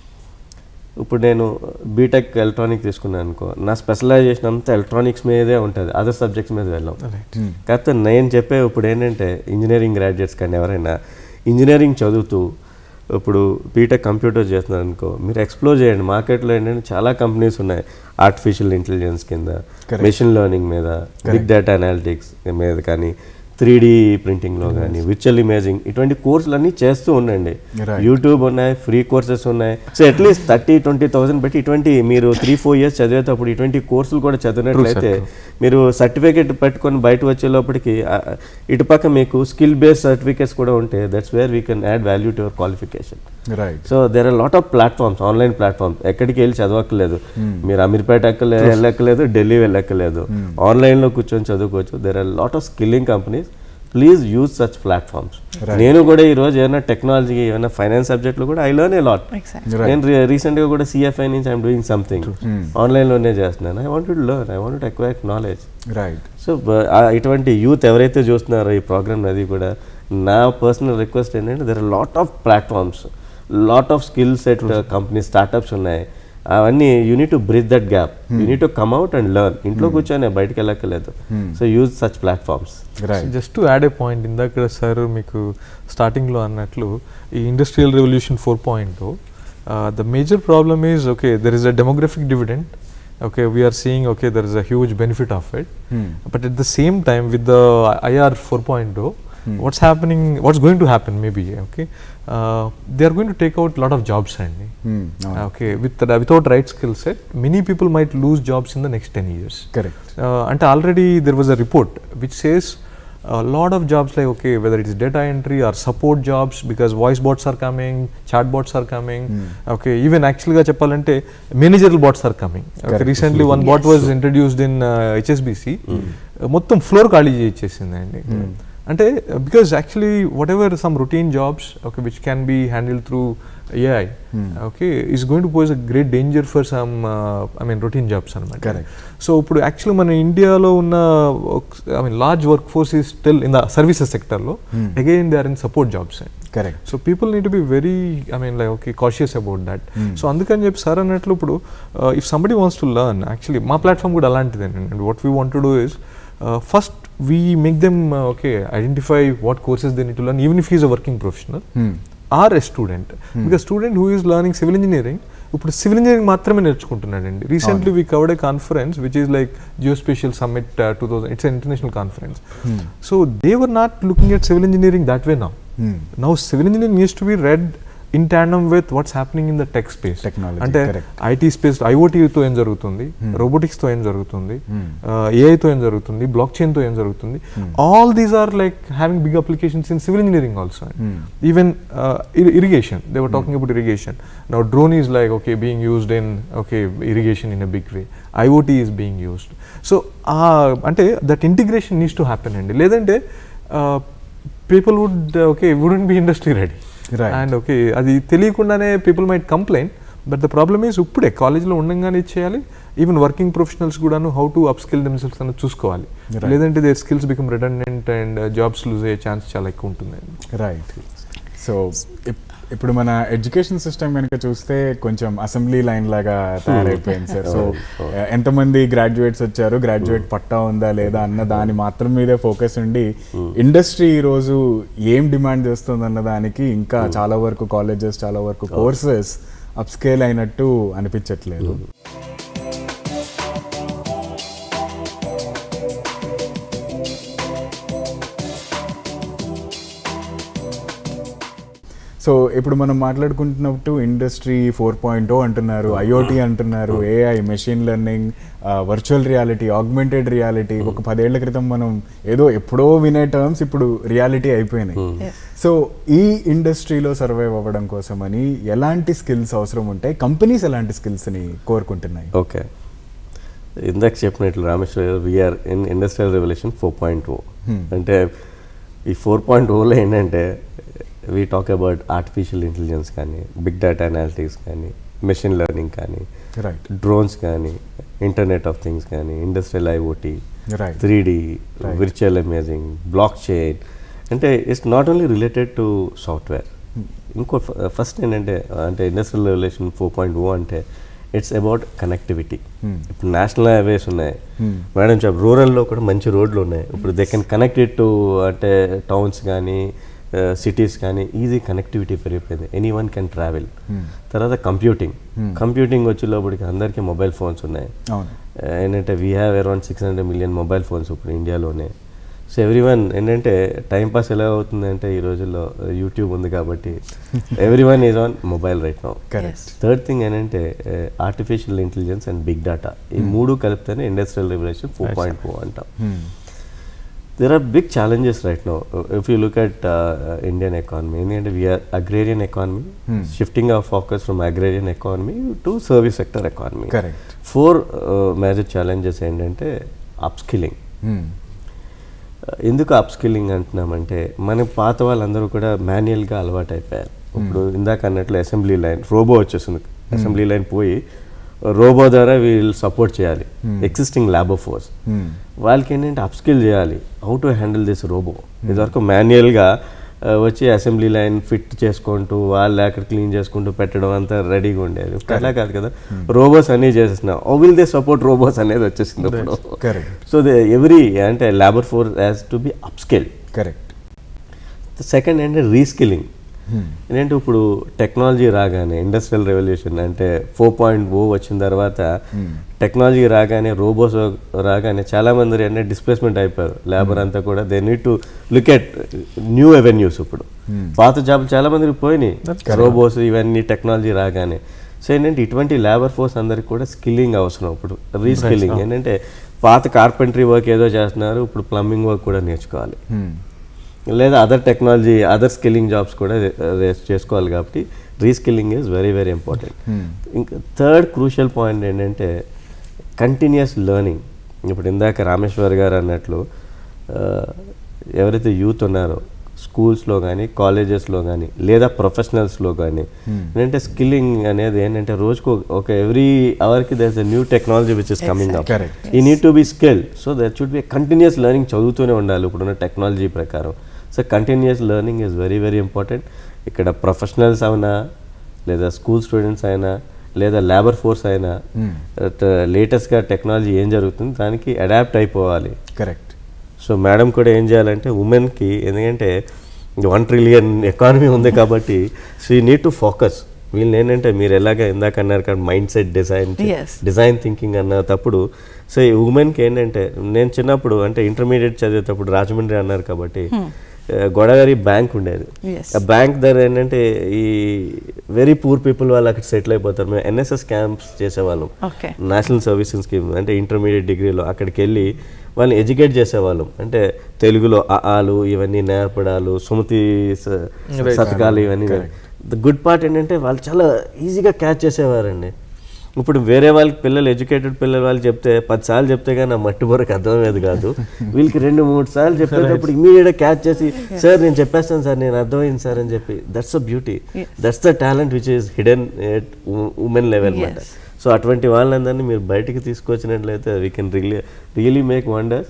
Speaker 2: ఇప్పుడు నేను బీటెక్ ఎలక్ట్రానిక్ తీసుకున్నాను అనుకో, నా స్పెషలైజేషన్ అంతా ఎలక్ట్రానిక్స్ మీదే ఉంటుంది, అదర్ సబ్జెక్ట్స్ మీద వెళ్ళాం. కాకపోతే నేను చెప్పే ఇప్పుడు ఏంటంటే ఇంజనీరింగ్ గ్రాడ్యుయేట్స్ కానీ ఎవరైనా ఇంజనీరింగ్ చదువుతూ ఇప్పుడు బీటెక్ కంప్యూటర్ చేస్తున్నారు అనుకో, మీరు ఎక్స్ప్లోర్ చేయండి. మార్కెట్లో ఏంటంటే చాలా కంపెనీస్ ఉన్నాయి, ఆర్టిఫిషియల్ ఇంటెలిజెన్స్ కింద, మెషిన్ లెర్నింగ్ మీద, బిగ్ డేటా అనాలిటిక్స్ మీద కానీ, 3D ప్రింటింగ్లో కానీ, విర్చువల్ ఇమేజింగ్, ఇటువంటి కోర్సులన్నీ చేస్తూ ఉండండి. యూట్యూబ్ ఉన్నాయి, ఫ్రీ కోర్సెస్ ఉన్నాయి. సో అట్లీస్ట్ 30,000-20,000 పెట్టి ఇటువంటి మీరు 3-4 years చదివేటప్పుడు ఇటువంటి కోర్సులు కూడా చదివినట్లయితే మీరు సర్టిఫికేట్ పెట్టుకొని బయట వచ్చే లోపలికి ఇటుపక్క మీకు స్కిల్ బేస్డ్ సర్టిఫికేట్స్ కూడా ఉంటే that's where we can add value to your qualification. So there are lot of platforms, online platforms. ఎక్కడికి వెళ్ళి చదవక్కర్లేదు, మీరు అమీర్పేట వెళ్ళక్కర్లేదు, ఢిల్లీ వెళ్ళక్కర్లేదు, ఆన్లైన్లో కూర్చొని చదువుకోవచ్చు. There are lot of skilling companies. Please use such platforms. నేను కూడా ఈరోజు ఏమైనా టెక్నాలజీ, ఏమైనా ఫైనాన్స్ సబ్జెక్ట్లో కూడా ఐ లెర్న్ ఏ లాట్. నేను రీసెంట్గా కూడా CFI నుంచి ఐఎమ్ డూయింగ్ సంథింగ్, ఆన్లైన్లోనే చేస్తున్నాను. I want to learn, I want to acquire knowledge. So ఇటువంటి యూత్ ఎవరైతే చూస్తున్నారో ఈ ప్రోగ్రామ్, అది కూడా నా పర్సనల్ రిక్వెస్ట్ ఏంటంటే there are lot of platforms, lot of skill set company startups ఉన్నాయి. అవన్నీ you need to bridge that gap, you need to come out and learn. ఇంట్లో కూర్చొని బయటకు వెళ్ళక్కర్లేదు. So use such platforms.
Speaker 4: Just to add a point, ఇందాక sir మీకు స్టార్టింగ్లో అన్నట్లు ఈ industrial revolution 4.0 the major problem is okay there is a demographic dividend. Okay, we are seeing okay there is a huge benefit of it, but at the same time with the IR 4.0 what's happening, what's going to happen maybe, okay, they are going to take out a lot of jobs and okay, without right skill set many people might lose jobs in the next 10 years.
Speaker 1: Correct.
Speaker 4: And already there was a report which says a lot of jobs like okay whether it is data entry or support jobs, because voice bots are coming, chat bots are coming, okay, even actually ga cheppalante managerial bots are coming. Okay, recently one bot was introduced in HSBC, mottham floor khali chesindandi. అంటే because actually whatever some routine jobs okay which can be handled through AI okay is going to pose a great danger for some I mean routine jobs anamata. Correct. So ఇప్పుడు actually మన ఇండియాలో ఉన్న I mean large workforce is still in the services sector లో, again they are in support jobs. Correct. So people need to be very I mean like okay cautious about that. So అందుకని చెప్పి sir అన్నట్లు ఇప్పుడు if somebody wants to learn, actually మా platform కూడా అలాంటిదే. And what we want to do is first we make them okay identify what courses they need to learn, even if he is a working professional or a student, because student who is learning civil engineering ఇప్పుడు civil engineering మాత్రమే నేర్చుకుంటున్నాడండి. Recently we covered a conference which is like geospatial summit 2000, ఇట్స్ an international conference. So they were not looking at civil engineering that way now. Now civil engineering needs to be read in tandem with what's happening in the tech space. Technology, అంటే IT space IoT తో ఏం జరుగుతుంది, robotics తో ఏం జరుగుతుంది, AI తో ఏం జరుగుతుంది, బ్లాక్ చైన్ తో ఏం జరుగుతుంది. All these are like having big applications in civil engineering also. Even irrigation, they were talking about irrigation. Now drone is like okay being used in okay irrigation in a big way. IoT is being used. So అంటే that integration needs to happen అండి. లేదంటే people would okay wouldn't be industry ready. Right. And okay అది తెలియకుండానే people might complain, but the problem is ఇప్పుడే కాలేజ్లో ఉండగానే ఇచ్చేయాలి. Even working professionals కూడాను హౌ టు అప్స్కిల్ దెమ్సెల్వ్స్ అనేది చూసుకోవాలి. లేదంటే their skills become redundant and jobs lose అయ్యే ఛాన్స్ చాలా ఎక్కువ ఉంటుంది.
Speaker 1: రైట్. సో ఇప్పుడు మన ఎడ్యుకేషన్ సిస్టమ్ కనుక చూస్తే కొంచెం అసెంబ్లీ లైన్ లాగా తయారైపోయింది సార్. సో ఎంతమంది గ్రాడ్యుయేట్స్ వచ్చారు, గ్రాడ్యుయేట్ పట్టా ఉందా లేదా అన్న దాని మాత్రం మీదే ఫోకస్ ఉండి ఇండస్ట్రీ ఈ రోజు ఏం డిమాండ్ చేస్తుంది అన్న దానికి ఇంకా చాలా వరకు కాలేజెస్, చాలా వరకు కోర్సెస్ అప్స్కేల్ అయినట్టు అనిపించట్లేదు. సో ఇప్పుడు మనం మాట్లాడుకుంటున్నట్టు ఇండస్ట్రీ 4.0 అంటున్నారు, IoT అంటున్నారు, AI, machine learning, virtual reality, augmented reality. ఒక 10 ఏళ్ల క్రితం మనం ఏదో ఎప్పుడో వినే టర్మ్స్ ఇప్పుడు రియాలిటీ అయిపోయినాయి. సో ఈ ఇండస్ట్రీలో సర్వైవ్ అవ్వడం కోసమని ఎలాంటి స్కిల్స్ అవసరం ఉంటాయి, కంపెనీస్ ఎలాంటి స్కిల్స్ని కోరుకుంటున్నాయి?
Speaker 2: ఓకే, ఇందాక చెప్పినట్లు Rameshwar, we are in industrial revolution 4.0. అంటే ఈ 4.0లో ఏంటంటే we talk about artificial intelligence కానీ, బిగ్ డేటా అనాలిటిక్స్ కానీ, మెషిన్ లెర్నింగ్ కానీ, డ్రోన్స్ కానీ, ఇంటర్నెట్ ఆఫ్ థింగ్స్ కానీ, industrial IoT, 3D, virtual imaging, block chain. అంటే it's not only related to software. ఇంకో ఫస్ట్ ఏంటంటే అంటే ఇండస్ట్రియల్ రెవల్యూషన్ 4.0 అంటే ఇట్స్ అబౌట్ కనెక్టివిటీ. ఇప్పుడు నేషనల్ హైవేస్ ఉన్నాయి మేడం, రూరల్లో కూడా మంచి రోడ్లు ఉన్నాయి. ఇప్పుడు they can connect it to అంటే టౌన్స్ కానీ సిటీస్ కానీ ఈజీ కనెక్టివిటీ పెరిగిపోయింది. Anyone can travel. తర్వాత కంప్యూటింగ్ వచ్చేలోపటికి అందరికీ మొబైల్ ఫోన్స్ ఉన్నాయి. ఏంటంటే we have around 600 million mobile phones ఇప్పుడు ఇండియాలోనే. సో ఎవ్రీ వన్ ఏంటంటే టైంపాస్ ఎలా అవుతుందంటే ఈ రోజుల్లో యూట్యూబ్ ఉంది కాబట్టి everyone is on mobile right now. Third thing ఏంటంటే artificial intelligence and big data. ఈ మూడు కలిపితేనే ఇండస్ట్రియల్ రెవల్యూషన్ 4.0 అంటాం. There are big challenges right now. If you look at Indian economy, we are agrarian economy, shifting our focus from agrarian economy to service sector economy.
Speaker 1: Correct.
Speaker 2: 4 major challenges ఏంటంటే upskilling. ఎందుకు upskilling అంటున్నామంటే మన పాత వాళ్ళందరూ కూడా మాన్యువల్గా అలవాటు అయిపోయారు. ఇప్పుడు ఇందాక అన్నట్లు అసెంబ్లీ లైన్ రోబో వచ్చేసింది. అసెంబ్లీ లైన్ పోయి రోబో ద్వారా వీళ్ళు సపోర్ట్ చేయాలి ఎగ్జిస్టింగ్ లేబర్ ఫోర్స్. వాళ్ళకి ఏంటంటే అప్స్కిల్ చేయాలి how to handle this robo. ఇదివరకు మాన్యువల్గా వచ్చి అసెంబ్లీ లైన్ ఫిట్ చేసుకుంటూ వాళ్ళు అక్కడ క్లీన్ చేసుకుంటూ పెట్టడం అంతా రెడీగా ఉండేది. అలా కాదు కదా, రోబోస్ అన్నీ చేసేస్తున్నాం. How will they support robos అనేది వచ్చేసింది ఇప్పుడు. సో ఎవ్రీ అంటే labour force has to be upskill.
Speaker 1: Correct.
Speaker 2: Second అంటే రీస్కిల్లింగ్. ఏంటంటే ఇప్పుడు టెక్నాలజీ రాగానే ఇండస్ట్రియల్ రెవల్యూషన్ అంటే 4.0 వచ్చిన తర్వాత టెక్నాలజీ రాగానే రోబోస్ రాగానే చాలా మంది అంటే డిస్ప్లేస్మెంట్ అయిపోయారు. లేబర్ అంతా కూడా they need to look at new avenues. ఇప్పుడు పాత జాబులు చాలా మందికి పోయినాయి రోబోస్ ఇవన్నీ టెక్నాలజీ రాగానే. సో ఏంటంటే ఇటువంటి లేబర్ ఫోర్స్ అందరికి కూడా స్కిల్లింగ్ అవసరం. ఇప్పుడు రీస్కిల్లింగ్ ఏంటంటే పాత కార్పెంటరీ వర్క్ ఏదో చేస్తున్నారు, ఇప్పుడు ప్లంబింగ్ వర్క్ కూడా నేర్చుకోవాలి, లేదా other technology other skilling jobs కూడా చేసుకోవాలి. కాబట్టి reskilling is very very important. ఇంకా థర్డ్ క్రూషియల్ పాయింట్ ఏంటంటే కంటిన్యూస్ లెర్నింగ్. ఇప్పుడు ఇందాక రామేశ్వర్ గారు అన్నట్లు ఎవరైతే యూత్ ఉన్నారో స్కూల్స్లో కానీ కాలేజెస్లో కానీ లేదా ప్రొఫెషనల్స్లో కానీ ఏంటంటే స్కిల్లింగ్ అనేది ఏంటంటే రోజుకు ఒక ఎవ్రీ అవర్కి there is a new technology which is coming up. You need to be skill. So that should be continuous learning. చదువుతూనే ఉండాలి ఇప్పుడున్న టెక్నాలజీ ప్రకారం. So continuous learning is very very important. ఇక్కడ ప్రొఫెషనల్స్ అయినా లేదా స్కూల్ స్టూడెంట్స్ అయినా లేదా labour force అయినా లేటెస్ట్గా టెక్నాలజీ ఏం జరుగుతుంది దానికి అడాప్ట్ అయిపోవాలి.
Speaker 1: కరెక్ట్.
Speaker 2: సో మేడం కూడా ఏం చేయాలంటే ఉమెన్కి, ఎందుకంటే 1 ట్రిలియన్ ఎకానమీ ఉంది కాబట్టి so you need to focus. వీళ్ళు ఏంటంటే మీరు ఎలాగ ఇందాక అన్నారు కాబట్టి మైండ్ సెట్ డిజైన్ థింకింగ్ అన్న తప్పుడు. సో ఈ ఉమెన్కి ఏంటంటే నేను చిన్నప్పుడు అంటే ఇంటర్మీడియట్ చదివేటప్పుడు రాజమండ్రి అన్నారు కాబట్టి గోదావరి బ్యాంక్ ఉండేది. ఆ బ్యాంక్ దగ్గర ఏంటంటే ఈ వెరీ పూర్ పీపుల్ వాళ్ళు అక్కడ సెటిల్ అయిపోతారు. మేము NSS క్యాంప్స్ చేసేవాళ్ళం, నేషనల్ సర్వీసెస్ స్కీమ్ అంటే ఇంటర్మీడియట్ డిగ్రీలో. అక్కడికి వెళ్ళి వాళ్ళని ఎడ్యుకేట్ చేసేవాళ్ళం. అంటే తెలుగులో ఆలు ఇవన్నీ నేర్పడాలు, సుమతి శతకాలు ఇవన్నీ. ద గుడ్ పార్ట్ ఏంటంటే వాళ్ళు చాలా ఈజీగా క్యాచ్ చేసేవారండి. ఇప్పుడు వేరే వాళ్ళకి పిల్లలు ఎడ్యుకేటెడ్ పిల్లలు వాళ్ళు చెప్తే 10 సార్లు చెప్తే కానీ నా మట్టి బొరకు అర్థమయ్యేది కాదు. వీళ్ళకి 2-3 సార్లు చెప్పేటప్పుడు ఇమీడియట్గా క్యాచ్ చేసి సార్ నేను చెప్పేస్తాను సార్ నేను అర్థమైంది సార్ అని చెప్పి. That's a beauty, that's the talent which is hidden at women level అన్నమాట. సో అటువంటి వాళ్ళందరినీ మీరు బయటికి తీసుకొచ్చినట్లయితే we can really make wonders. So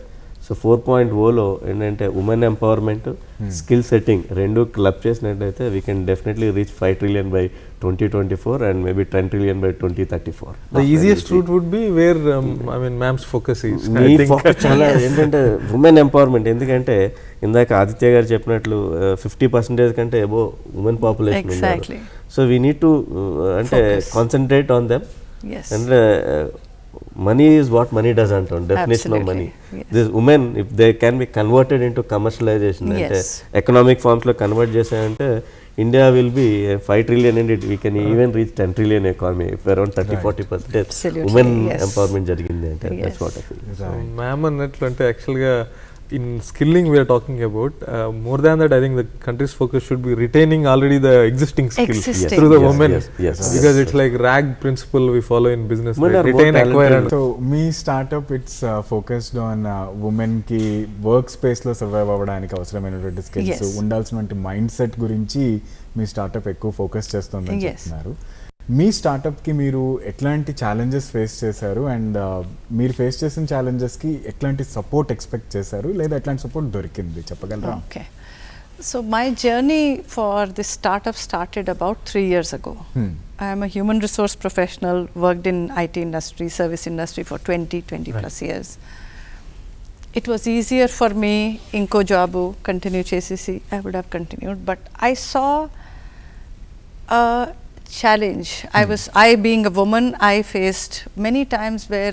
Speaker 2: so 4.0లో ఏంటంటే ఉమెన్ ఎంపవర్మెంట్, స్కిల్ సెట్టింగ్ రెండు క్లబ్ చేసినట్టయితే we can definitely reach 5 trillion by 2024 and maybe 10 trillion by 2034.
Speaker 4: The easiest route would be where I mean ma'am's focus is.
Speaker 2: మీ focus చాలా ఏంటంటే women empowerment. ఎందుకంటే ఇందాక ఆదిత్య గారు చెప్పినట్లు 50% కంటే అబో ఉమెన్ పాపులేషన్ ఉన్నారు. సో వీ నీడ్ టు అంటే కాన్సన్ట్రేట్ ఆన్ దెమ్. అంటే money is what money does అంటాం, definition of money. This women if they can be converted into commercialization, అంటే ఎకనామిక్ ఫార్మ్స్లో కన్వర్ట్ చేశాయంటే India will be 5 trillion and we can even reach 10 trillion economy if around 30-40% women empowerment జరిగింది అంటే. That's what I feel.
Speaker 4: Ma'am అన్నట్లు అంటే యాక్చువల్గా in skilling we are talking about, more than that I think the country's focus should be retaining already the existing skills through the women, because it's like rag principle we follow in business, right? Retain, acquire.
Speaker 1: So me startup it's focused on women ki work space lo survive avvadaniki avasaramainatuvanti skills undalsinati mindset gurinchi మీ startup ఎక్కువ focus చేస్తుందని చెప్తున్నారు. మీ స్టార్టప్కి మీరు ఎట్లాంటి challenges face చేశారు and మీరు ఫేస్ చేసిన ఛాలెంజెస్కి ఎట్లాంటి సపోర్ట్ ఎక్స్పెక్ట్ చేశారు లేదా ఎట్లాంటి సపోర్ట్ దొరికింది చెప్పగలరా?
Speaker 3: Okay, so my journey for this startup started about 3 years ago. I am a human resource professional, worked in IT industry, service industry for 20 plus years. It was easier for me, inko jobu continue chesesi, I would have continued, but I saw a challenge. I being a woman, I faced many times where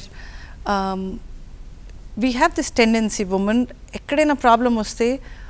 Speaker 3: we have this tendency, women ekkadaina problem vaste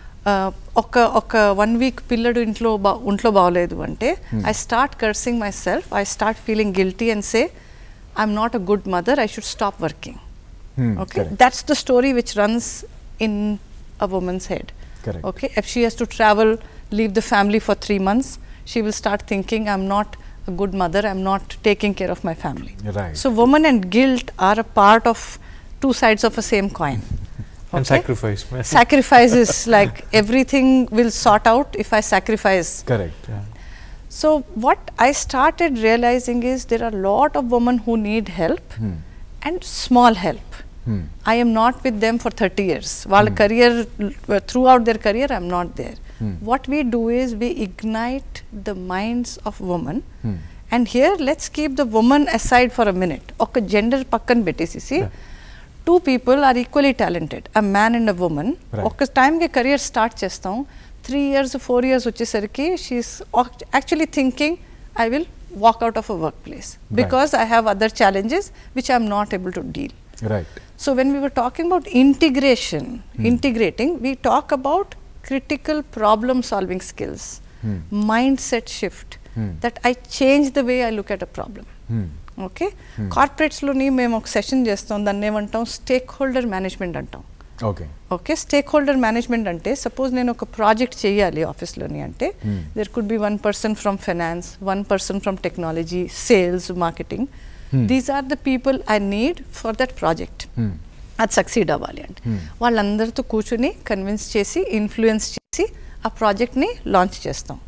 Speaker 3: oka 1 week pilladu intlo baaledu ante I start cursing myself, I start feeling guilty and say I'm not a good mother, I should stop working. Okay, correct. That's the story which runs in a woman's head.
Speaker 1: Correct.
Speaker 3: Okay, if she has to travel, leave the family for 3 months, she will start thinking I'm not a good mother, I'm not taking care of my family.
Speaker 1: Right.
Speaker 3: So woman and guilt are a part of two sides of a same coin.
Speaker 4: And sacrifice.
Speaker 3: Sacrifice is like everything will sort out if I sacrifice.
Speaker 1: Correct. Yeah.
Speaker 3: So what I started realizing is there are a lot of women who need help and small help. I am not with them for 30 years. While career, throughout their career, I am not there. What we do is we ignite the minds of women. And here, let's keep the woman aside for a minute. Okay, gender pakkan betesisi. Two people are equally talented, a man and a woman. Okay, time ke career start chestam. 3 years, 4 years vachesariki, she is actually thinking, I will walk out of a workplace because I have other challenges which I am not able to deal.
Speaker 1: Right.
Speaker 3: So when we were talking about integration, integrating, we talk about critical problem solving skills, mindset shift, that I change the way I look at a problem. Okay, corporates lo ni mem ok session chestam, danne emantam stakeholder management antam.
Speaker 1: Okay.
Speaker 3: Okay, stakeholder management ante suppose nenu oka project cheyali office lo ni ante there could be one person from finance, one person from technology, sales, marketing. These are the people I need for that project. అది succeed అవ్వాలి అంటే వాళ్ళందరితో కూర్చొని convince చేసి influence చేసి ఆ ప్రాజెక్ట్ని launch చేస్తాం.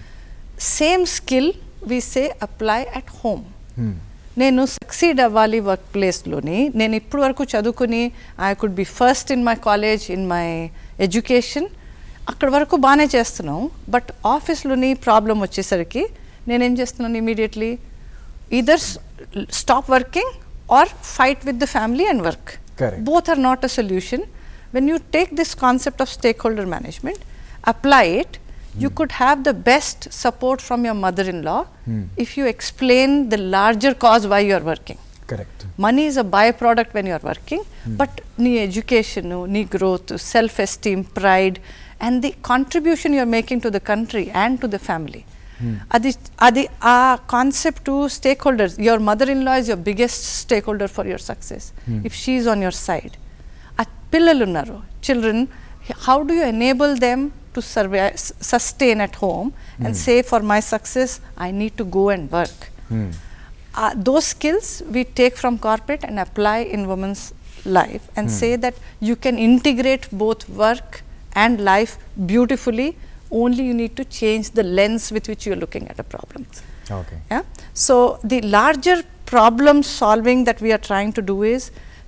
Speaker 3: Same skill we say apply at home. నేను సక్సీడ్ అవ్వాలి వర్క్ ప్లేస్లోని, నేను ఇప్పుడు వరకు చదువుకుని I could be first in my college, in my education, అక్కడ వరకు బాగానే చేస్తున్నాం. బట్ ఆఫీస్లోని ప్రాబ్లం వచ్చేసరికి నేనేం చేస్తున్నాను, immediately either stop working or fight with the family and work.
Speaker 1: Correct.
Speaker 3: Both are not a solution. When you take this concept of stakeholder management, apply it, you could have the best support from your mother-in-law if you explain the larger cause why you are working.
Speaker 1: Correct.
Speaker 3: Money is a byproduct when you are working, but nee education, nee growth, self-esteem, pride, and the contribution you are making to the country and to the family. Adi a concept to stakeholders. Your mother-in-law is your biggest stakeholder for your success. If she is on your side, pillalu unnaru, children, how do you enable them to survive, sustain at home and say, for my success I need to go and work. Those skills we take from corporate and apply in women's life and say that you can integrate both work and life beautifully. Only you need to change the lens with which you are looking at a problem.
Speaker 1: Okay.
Speaker 3: Yeah? So the larger problem solving that we are trying to do is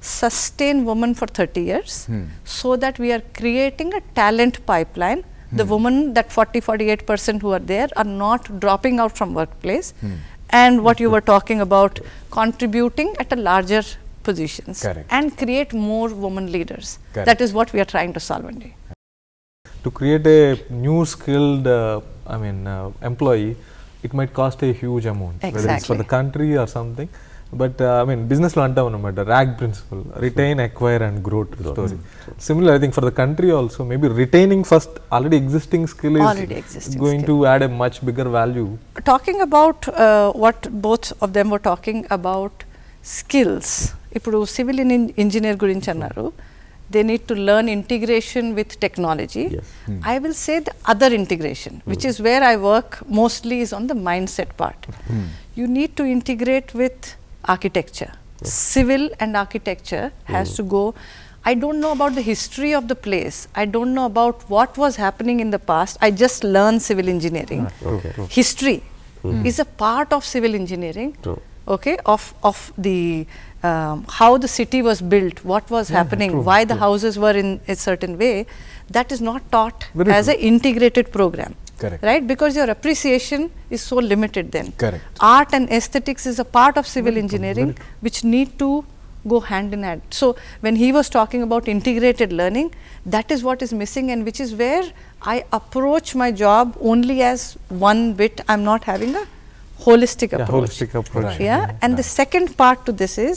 Speaker 3: sustain women for 30 years so that we are creating a talent pipeline. The women, that 48% who are there, are not dropping out from workplace. And what you were talking about, contributing at a larger positions.
Speaker 1: Correct.
Speaker 3: And create more women leaders.
Speaker 1: Correct.
Speaker 3: That is what we are trying to solve one day.
Speaker 4: To create a new skilled employee, it might cost a huge amount, whether it's for
Speaker 3: Exactly.
Speaker 4: the country or something. But business lo antam anamata, RAG principle, retain, acquire and grow story. Similar, I think for the country also, maybe retaining first already existing skill is going to add a much bigger value.
Speaker 3: Talking about what both of them were talking about, skills. Ippudu civil engineer gurinchi annaru. They need to learn integration with technology.
Speaker 2: Yes.
Speaker 3: I will say the other integration, which is where I work mostly, is on the mindset part. You need to integrate with architecture. Civil and architecture has to go. I don't know about the history of the place. I don't know about what was happening in the past. I just learned civil engineering. History is a part of civil engineering. Okay, of the how the city was built, what was happening, why the houses were in a certain way. That is not taught as an integrated program.
Speaker 1: Correct.
Speaker 3: Right, because your appreciation is so limited then.
Speaker 1: Correct.
Speaker 3: Art and aesthetics is a part of civil engineering which need to go hand in hand. So when he was talking about integrated learning, that is what is missing, and which is where I approach my job only as one bit. I am not having a holistic approach.
Speaker 4: Holistic approach.
Speaker 1: Right.
Speaker 3: Yeah, and the second part to this is,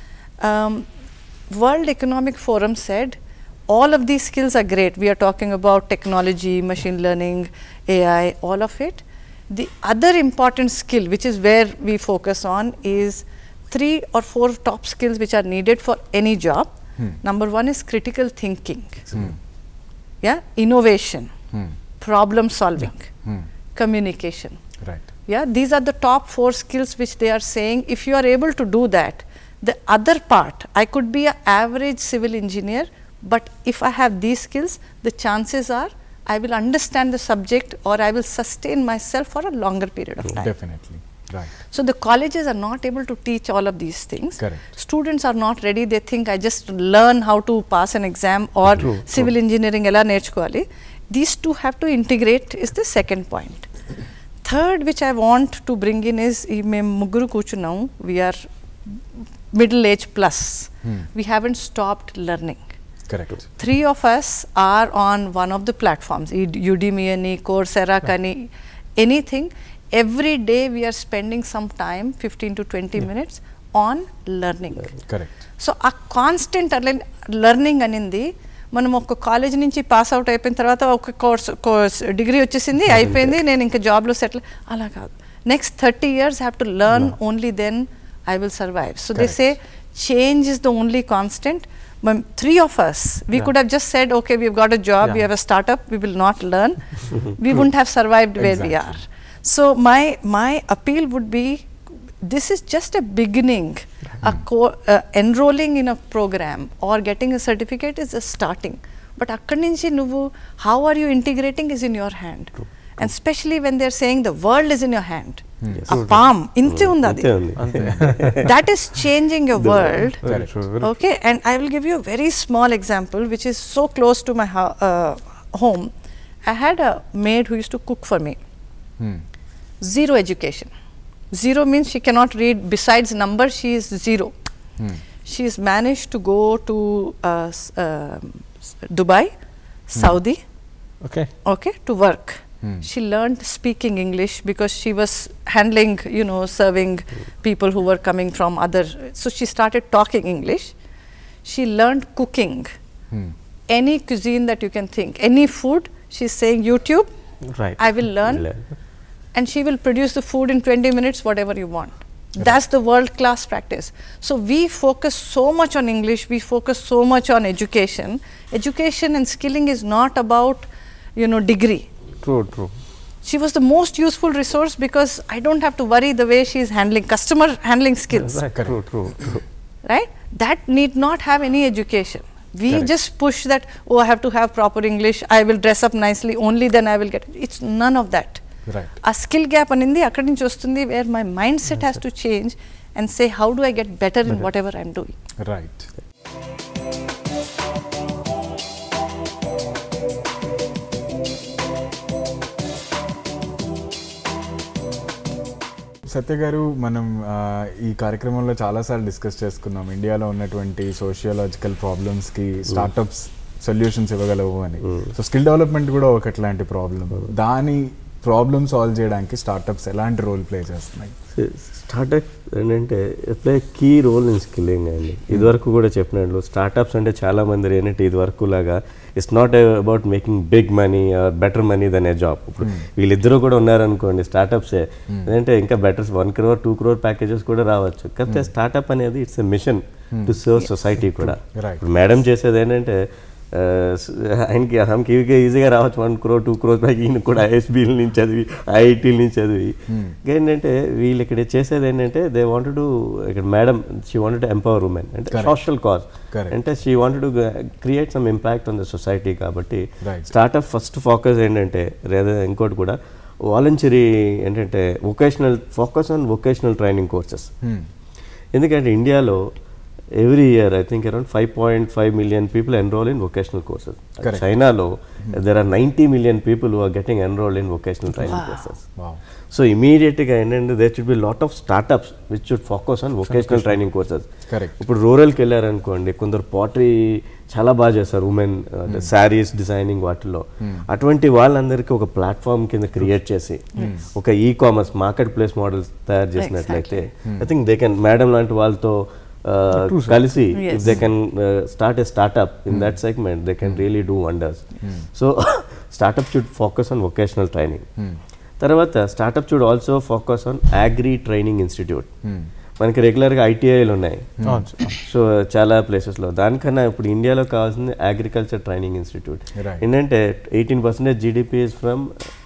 Speaker 3: World Economic Forum said all of these skills are great. We are talking about technology, machine learning, AI, all of it. The other important skill, which is where we focus on, is 3 or 4 top skills which are needed for any job. Number 1 is critical thinking. Yeah, innovation, problem solving, communication.
Speaker 1: Right.
Speaker 3: Yeah, these are the top 4 skills which they are saying. If you are able to do that, the other part, I could be an average civil engineer, but if I have these skills, the chances are I will understand the subject, or I will sustain myself for a longer period of time.
Speaker 1: Definitely. Right.
Speaker 3: So the colleges are not able to teach all of these things.
Speaker 1: Correct.
Speaker 3: Students are not ready. They think I just learn how to pass an exam or civil engineering ela nerchukovali. These two have to integrate is the second point. Third, which I want to bring in is, మేము ముగ్గురు కూర్చున్నాం, we are middle age plus. We haven't stopped learning.
Speaker 1: Correct.
Speaker 3: 3 of us are on one of the platforms, Udemy ani, Coursera kani, anything. Every day we are spending some time, 15 to 20 minutes on learning.
Speaker 1: Correct.
Speaker 3: So a constant learning anindi, మనం ఒక college నుంచి pass out అయిపోయిన తర్వాత ఒక course degree వచ్చేసింది, అయిపోయింది, నేను ఇంకా జాబ్లో సెటిల్, అలా కాదు. Next 30 years have to learn, only then I will survive. So they say change is the only constant. 3 of us, we could have just said, okay, we've got a job, we have a startup, we will not learn. We wouldn't have survived where we are. So my appeal would be, this is just a beginning. Enrolling in a program or getting a certificate is a starting. But akkadi nunchi nuvu how are you integrating is in your hand. And especially when they're saying the world is in your hand. A palm, inte undadi. That is changing your world. Okay, and I will give you a very small example which is so close to my home. I had a maid who used to cook for me. Zero education. 0 means she cannot read. Besides numbers, she is 0. She has managed to go to Dubai, Saudi, okay, to work. She learned speaking English because she was handling, serving people who were coming from other. So she started talking English. She learned cooking. Any cuisine that you can think, any food, she's saying YouTube, I will learn. And she will produce the food in 20 minutes, whatever you want. That's the world class practice. So we focus so much on English, we focus so much on education. Education and skilling is not about, degree.
Speaker 4: True.
Speaker 3: She was the most useful resource because I don't have to worry the way she is handling customer handling skills.
Speaker 4: True.
Speaker 3: Right? That need not have any education. We just push that, I have to have proper English, I will dress up nicely, only then I will get it. It's none of that.
Speaker 1: Right.
Speaker 3: A skill gap anindi akkadi nunchi vastundi, where my mindset has to change and say, how do I get better in whatever I'm doing.
Speaker 1: Right. Satya గారు, మనం ఈ కార్యక్రమంలో చాలాసార్లు discuss చేసుకున్నాం ఇండియాలో ఉన్నటువంటి sociological ప్రాబ్లమ్స్కి startups solutions ఇవ్వగలవు అని. సో స్కిల్ డెవలప్మెంట్ కూడా ఒకట్లాంటి ప్రాబ్లం. దాని ప్రాబ్లమ్ సాల్వ్ చేయడానికి స్టార్టప్స్ ఎలాంటి రోల్ ప్లే చేస్తున్నాయి?
Speaker 2: స్టార్టప్ ఏంటంటే play key role in skilling అండి. ఇదివరకు కూడా చెప్పినట్లు స్టార్టప్స్ అంటే చాలామంది ఏంటంటే ఇదివరకు లాగా it's not about making big money or better money then a job. ఇప్పుడు వీళ్ళిద్దరూ కూడా ఉన్నారనుకోండి స్టార్టప్సే, ఏంటంటే ఇంకా బెటర్ 1 crore 2 crore ప్యాకేజెస్ కూడా రావచ్చు. కాకపోతే స్టార్టప్ అనేది it's a mission to serve society కూడా. ఇప్పుడు మేడం చేసేది ఏంటంటే ఆయనకి ఈజీగా రావచ్చు 1 crore 2 crore ప్యాక్, ఈయన కూడా ఐఎస్బీల నుంచి చదివి ఐఐటీల నుంచి చదివి. ఏంటంటే వీళ్ళు ఇక్కడ చేసేది ఏంటంటే దే వాంటెడ్ టు, ఇక్కడ madam she wanted to empower women అంటే సోషల్ కాజ్, అంటే she wanted to create some impact on the society. కాబట్టి స్టార్టప్ ఫస్ట్ ఫోకస్ ఏంటంటే లేదా ఇంకోటి కూడా వాలంటరీ ఏంటంటే focus on vocational training courses. ఎందుకంటే ఇండియాలో every year I think around 5.5 million people enroll in vocational courses. China lo there are 90 million people who are getting enrolled in vocational training courses. So immediately there should be a lot of startups which should focus on vocational training courses. ఇప్పుడు రూరల్కి వెళ్ళారనుకోండి, కొందరు pottery చాలా బాగా చేస్తారు, women saris designing వాటిలో. అటువంటి వాళ్ళందరికీ ఒక ప్లాట్ఫామ్ కింద క్రియేట్ చేసి ఒక ఈ-కామర్స్ మార్కెట్ ప్లేస్ మోడల్స్ తయారు చేసినట్లయితే I think they can, madam లాంటి వాళ్ళతో కలిసి if they can start a startup in that segment, they can really do wonders. So startup should focus on vocational training. తర్వాత startup should also focus on agri training institute. మనకి రెగ్యులర్గా ఐటీఐలు ఉన్నాయి, so చాలా ప్లేసెస్లో. దానికన్నా ఇప్పుడు ఇండియాలో కావాల్సింది అగ్రికల్చర్ ట్రైనింగ్ ఇన్స్టిట్యూట్. ఏంటంటే 18% GDP is from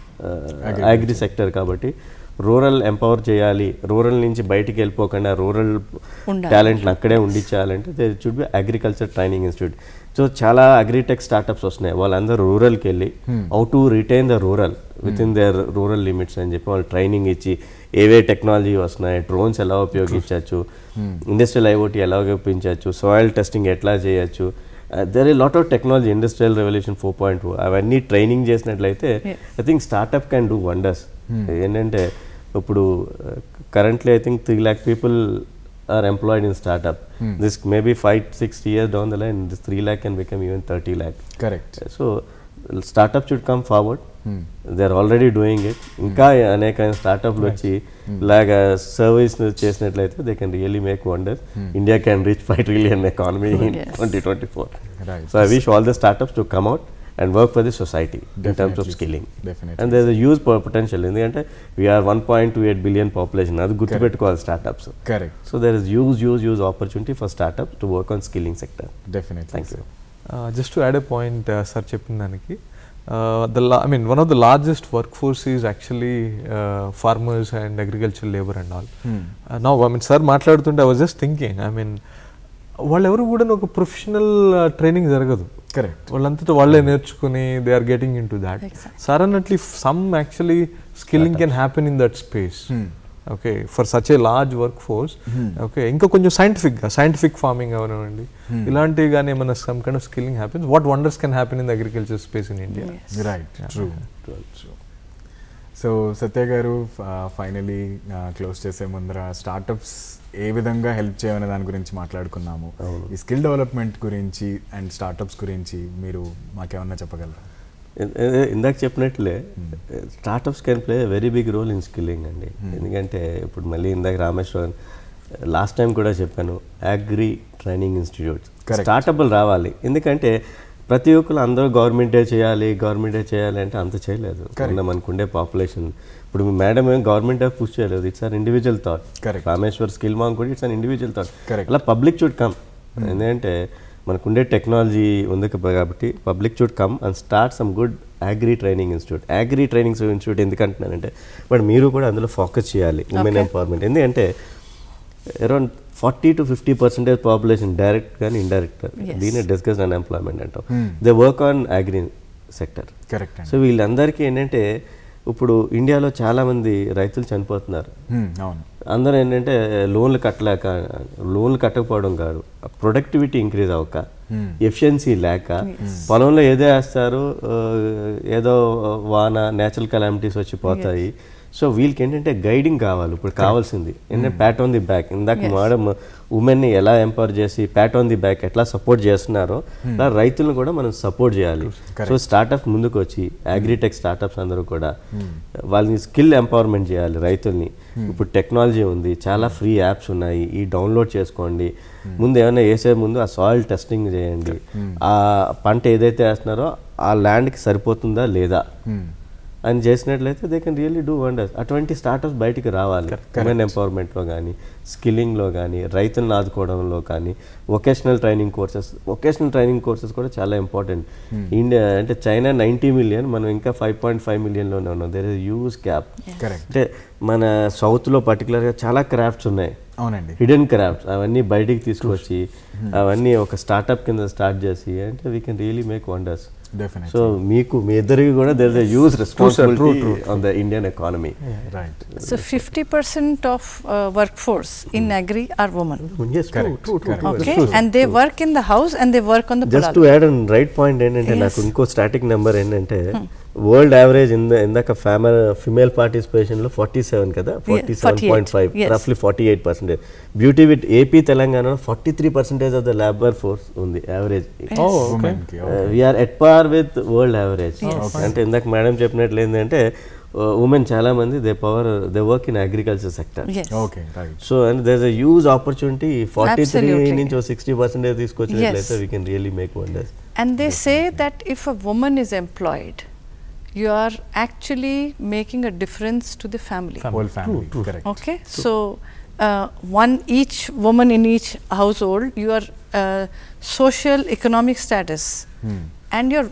Speaker 2: agri sector. కాబట్టి రూరల్ ఎంపవర్ చేయాలి, రూరల్ నుంచి బయటికి వెళ్ళిపోకుండా రూరల్ టాలెంట్ని అక్కడే ఉండించాలంటే there should be agriculture training institute. So చాలా అగ్రిటెక్ స్టార్టప్స్ వస్తున్నాయి, వాళ్ళందరూ రూరల్కి వెళ్ళి how to retain the rural with in their rural limits అని చెప్పి వాళ్ళు ట్రైనింగ్ ఇచ్చి ఏవే టెక్నాలజీ వస్తున్నాయి, డ్రోన్స్ ఎలా ఉపయోగించవచ్చు, ఇండస్ట్రియల్ ఐఓటీ ఎలా ఉపయోగించవచ్చు, సాయిల్ టెస్టింగ్ ఎట్లా చేయొచ్చు, there is a lot of technology, industrial revolution 4.0 అవన్నీ ట్రైనింగ్ చేసినట్లయితే I think startup can do wonders. ఏంటంటే ఇప్పుడు currently I think 3 lakh people are employed in startup. This maybe 5-6 years down the line this 3 lakh can become even 30 lakh.
Speaker 1: Correct.
Speaker 2: So startup should come forward. They are already doing it. ఇంకా అనేక స్టార్టప్లు వచ్చి ఇలాగా service చేసినట్లయితే they can really make wonders. India can reach 5 trillion economy in 2024. So I wish all the startups to come out and work for the society in terms of skilling. And there is a huge potential. ఎందుకంటే we are 1.28 billion population. అది గుర్తుపెట్టుకోవాలి startups.
Speaker 1: Correct.
Speaker 2: So there is huge opportunity for startups to work on skilling sector.
Speaker 1: Definitely.
Speaker 2: Thank you.
Speaker 4: Just to add a point, sir చెప్పిన దానికి, I mean one of the largest workforce is actually farmers and agricultural labor and all. Now I mean sir మాట్లాడుతుంటే I was just thinking, I mean వాళ్ళెవరు కూడా ఒక professional training జరగదు.
Speaker 1: Correct.
Speaker 4: వాళ్ళంతటా వాళ్ళే నేర్చుకుని they are getting into that. Suddenly some actually skilling can happen in that space. Okay, for such a large work force. Okay, ఇంకా కొంచెం scientific farming అవనివ్వండి, ఇలాంటివి కానీ ఏమైనా some kind of skilling happens, what wonders can happen in the agriculture space in India.
Speaker 1: Right, true. So Satya గారు, finally close చేసే ముందర startups ఏ విధంగా హెల్ప్ చేయమనే దాని గురించి మాట్లాడుకున్నాము. ఈ స్కిల్ డెవలప్మెంట్ గురించి అండ్ స్టార్టప్స్ గురించి మీరు మాకేమన్నా చెప్పగలరా?
Speaker 2: ఇందాక చెప్పినట్లే startups can play very big role in skilling అండి. ఎందుకంటే ఇప్పుడు మళ్ళీ ఇందాక రామేశ్వర్ లాస్ట్ టైం కూడా చెప్పాను, అగ్రి ట్రైనింగ్ ఇన్స్టిట్యూట్స్ స్టార్టప్లు రావాలి. ఎందుకంటే ప్రతి ఒక్కరు అందరూ గవర్నమెంటే చేయాలి అంటే అంత చేయలేదు. మనకుండే పాపులేషన్, ఇప్పుడు మేడం ఏం గవర్నమెంట్ పుష్ చేయలేదు, it's an individual thought. Rameshwar skill మాంగ్ కూడా ఇట్స్ అన్ ఇండివిజువల్ థాట్. అలా పబ్లిక్ షుడ్ కమ్. ఎందుకంటే మనకుండే టెక్నాలజీ ఉంది కాబట్టి public should come and start some good agri training institute. Agri training institute ఎందుకంటున్నానంటే బట్ మీరు కూడా అందులో ఫోకస్ చేయాలి ఉమెన్ ఎంపవర్మెంట్. ఎందుకంటే అరౌండ్ 40 to 50% పాపులేషన్ డైరెక్ట్ కానీ ఇండైరెక్ట్, దీన్ని డిస్కస్ అన్ఎంప్లాయ్మెంట్ అంటాం. They work on agri sector.
Speaker 1: Correct.
Speaker 2: So వీళ్ళందరికీ ఏంటంటే ఇప్పుడు ఇండియాలో చాలామంది రైతులు చనిపోతున్నారు. అందరూ ఏంటంటే లోన్లు కట్టకపోవడం కాదు, ప్రొడక్టివిటీ ఇంక్రీజ్ అవ్వక, ఎఫిషియన్సీ లేక, పొలంలో ఏదో వేస్తారు, ఏదో వాన నేచురల్ కెలామిటీస్ వచ్చి పోతాయి, సో వీళ్ళకి ఏంటంటే గైడింగ్ కావాలి. ఇప్పుడు కావాల్సింది ఏంటంటే ప్యాట్ ఆన్ ది బ్యాక్. ఇందాక మేడం ఉమెన్ని ఎలా ఎంపవర్ చేసి ప్యాట్ ఆన్ ది బ్యాక్ ఎట్లా సపోర్ట్ చేస్తున్నారో అలా రైతులను కూడా మనం సపోర్ట్ చేయాలి. సో స్టార్టప్స్ ముందుకు వచ్చి అగ్రిటెక్ స్టార్టప్స్ అందరూ కూడా వాళ్ళని స్కిల్ ఎంపవర్మెంట్ చేయాలి రైతుల్ని. ఇప్పుడు టెక్నాలజీ ఉంది, చాలా ఫ్రీ యాప్స్ ఉన్నాయి, ఈ డౌన్లోడ్ చేసుకోండి. ముందు ఏమైనా వేసే ముందు ఆ సాయిల్ టెస్టింగ్ చేయండి. ఆ పంట ఏదైతే వేస్తున్నారో ఆ ల్యాండ్కి సరిపోతుందా లేదా అని చేసినట్లయితే they can really do wonders. అటువంటి స్టార్టప్స్ బయటికి రావాలి. ఉమెన్ ఎంపవర్మెంట్లో కానీ, స్కిల్లింగ్లో కానీ, రైతులను ఆదుకోవడంలో కానీ, వొకేషనల్ ట్రైనింగ్ కోర్సెస్ కూడా చాలా ఇంపార్టెంట్. ఇండియా అంటే చైనా 90 మిలియన్, మనం ఇంకా 5.5 మిలియన్లోనే ఉన్నాం. There is huge gap. అంటే మన సౌత్లో పర్టికులర్గా చాలా క్రాఫ్ట్స్ ఉన్నాయి,
Speaker 1: అవునండి,
Speaker 2: హిడెన్ క్రాఫ్ట్స్. అవన్నీ బయటికి తీసుకొచ్చి అవన్నీ ఒక స్టార్టప్ కింద స్టార్ట్ చేసి అంటే we can really make wonders. So మీకు మీ ఇద్దరికి కూడా there is a huge responsibility on the Indian economy.
Speaker 1: Right.
Speaker 3: So 50% of workforce in agri are women.
Speaker 2: Yes, true.
Speaker 3: Okay, and they work in the house and they work on the
Speaker 2: just to add on right point ఏంటంటే నాకు ఇంకో static number ఏంటంటే world average ఇందాక female పార్టిసిపేషన్లో 47 కదా, 47.5, రఫ్లీ 48%. Beauty with AP తెలంగాణలో 43% of the labour force ఉంది average. We are at par with world average. అంటే ఇందాక మేడం చెప్పినట్లు ఏంటంటే ఉమెన్ చాలా మంది they work in agriculture sector. So and there is a huge opportunity. 43 నుంచి 60% తీసుకొచ్చినట్లయితే we can really make wonders.
Speaker 3: And they say that if a woman is employed, you are actually making a difference to the family.
Speaker 1: Whole family. Correct.
Speaker 3: Okay, so each woman in each household, your social economic status and your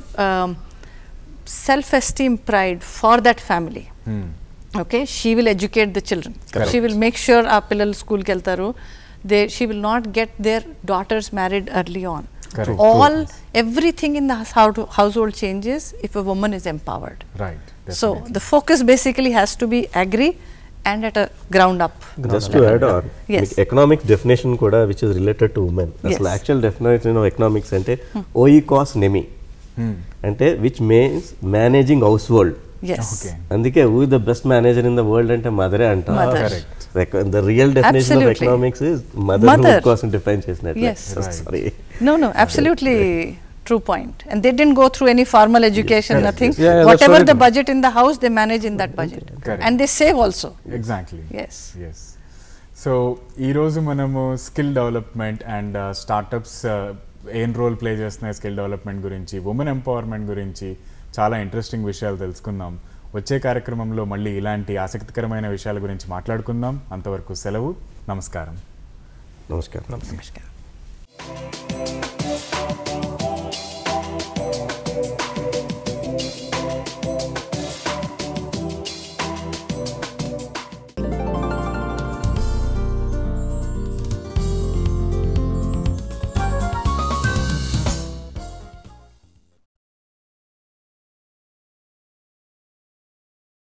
Speaker 3: self-esteem, pride for that family. Okay, she will educate the children. Correct. She will make sure our pillalu school ki veltaru. She will not get their daughters married early on.
Speaker 1: Correct.
Speaker 3: Everything in the household changes if a woman is empowered.
Speaker 1: Right.
Speaker 3: So the focus basically has to be agri and at a ground up.
Speaker 2: Just to add on, economics definition kuda which is related to women. Asal actual definition of economics ante oikos nemi ante which means managing household.
Speaker 3: Yes.
Speaker 1: Okay.
Speaker 2: Andike who is the best manager in the world ante mother anta.
Speaker 1: Correct.
Speaker 2: The real definition of economics is mother కోసం define చేసినట్టు.
Speaker 3: Yes. Sorry. No, absolutely true point. And they didn't go through any formal education, nothing. Whatever the budget in the house, they manage in that budget.
Speaker 1: Correct.
Speaker 3: And they save also.
Speaker 1: Exactly.
Speaker 3: Yes.
Speaker 1: So ఈరోజు మనము skill development and startups ఏం role play చేస్తున్నాయి skill development గురించి, women empowerment గురించి చాలా interesting విషయాలు తెలుసుకుందాం. వచ్చే కార్యక్రమంలో మళ్ళీ ఇలాంటి ఆసక్తికరమైన విషయాల గురించి మాట్లాడుకుందాం. అంతవరకు సెలవు. నమస్కారం.
Speaker 2: నమస్కారం.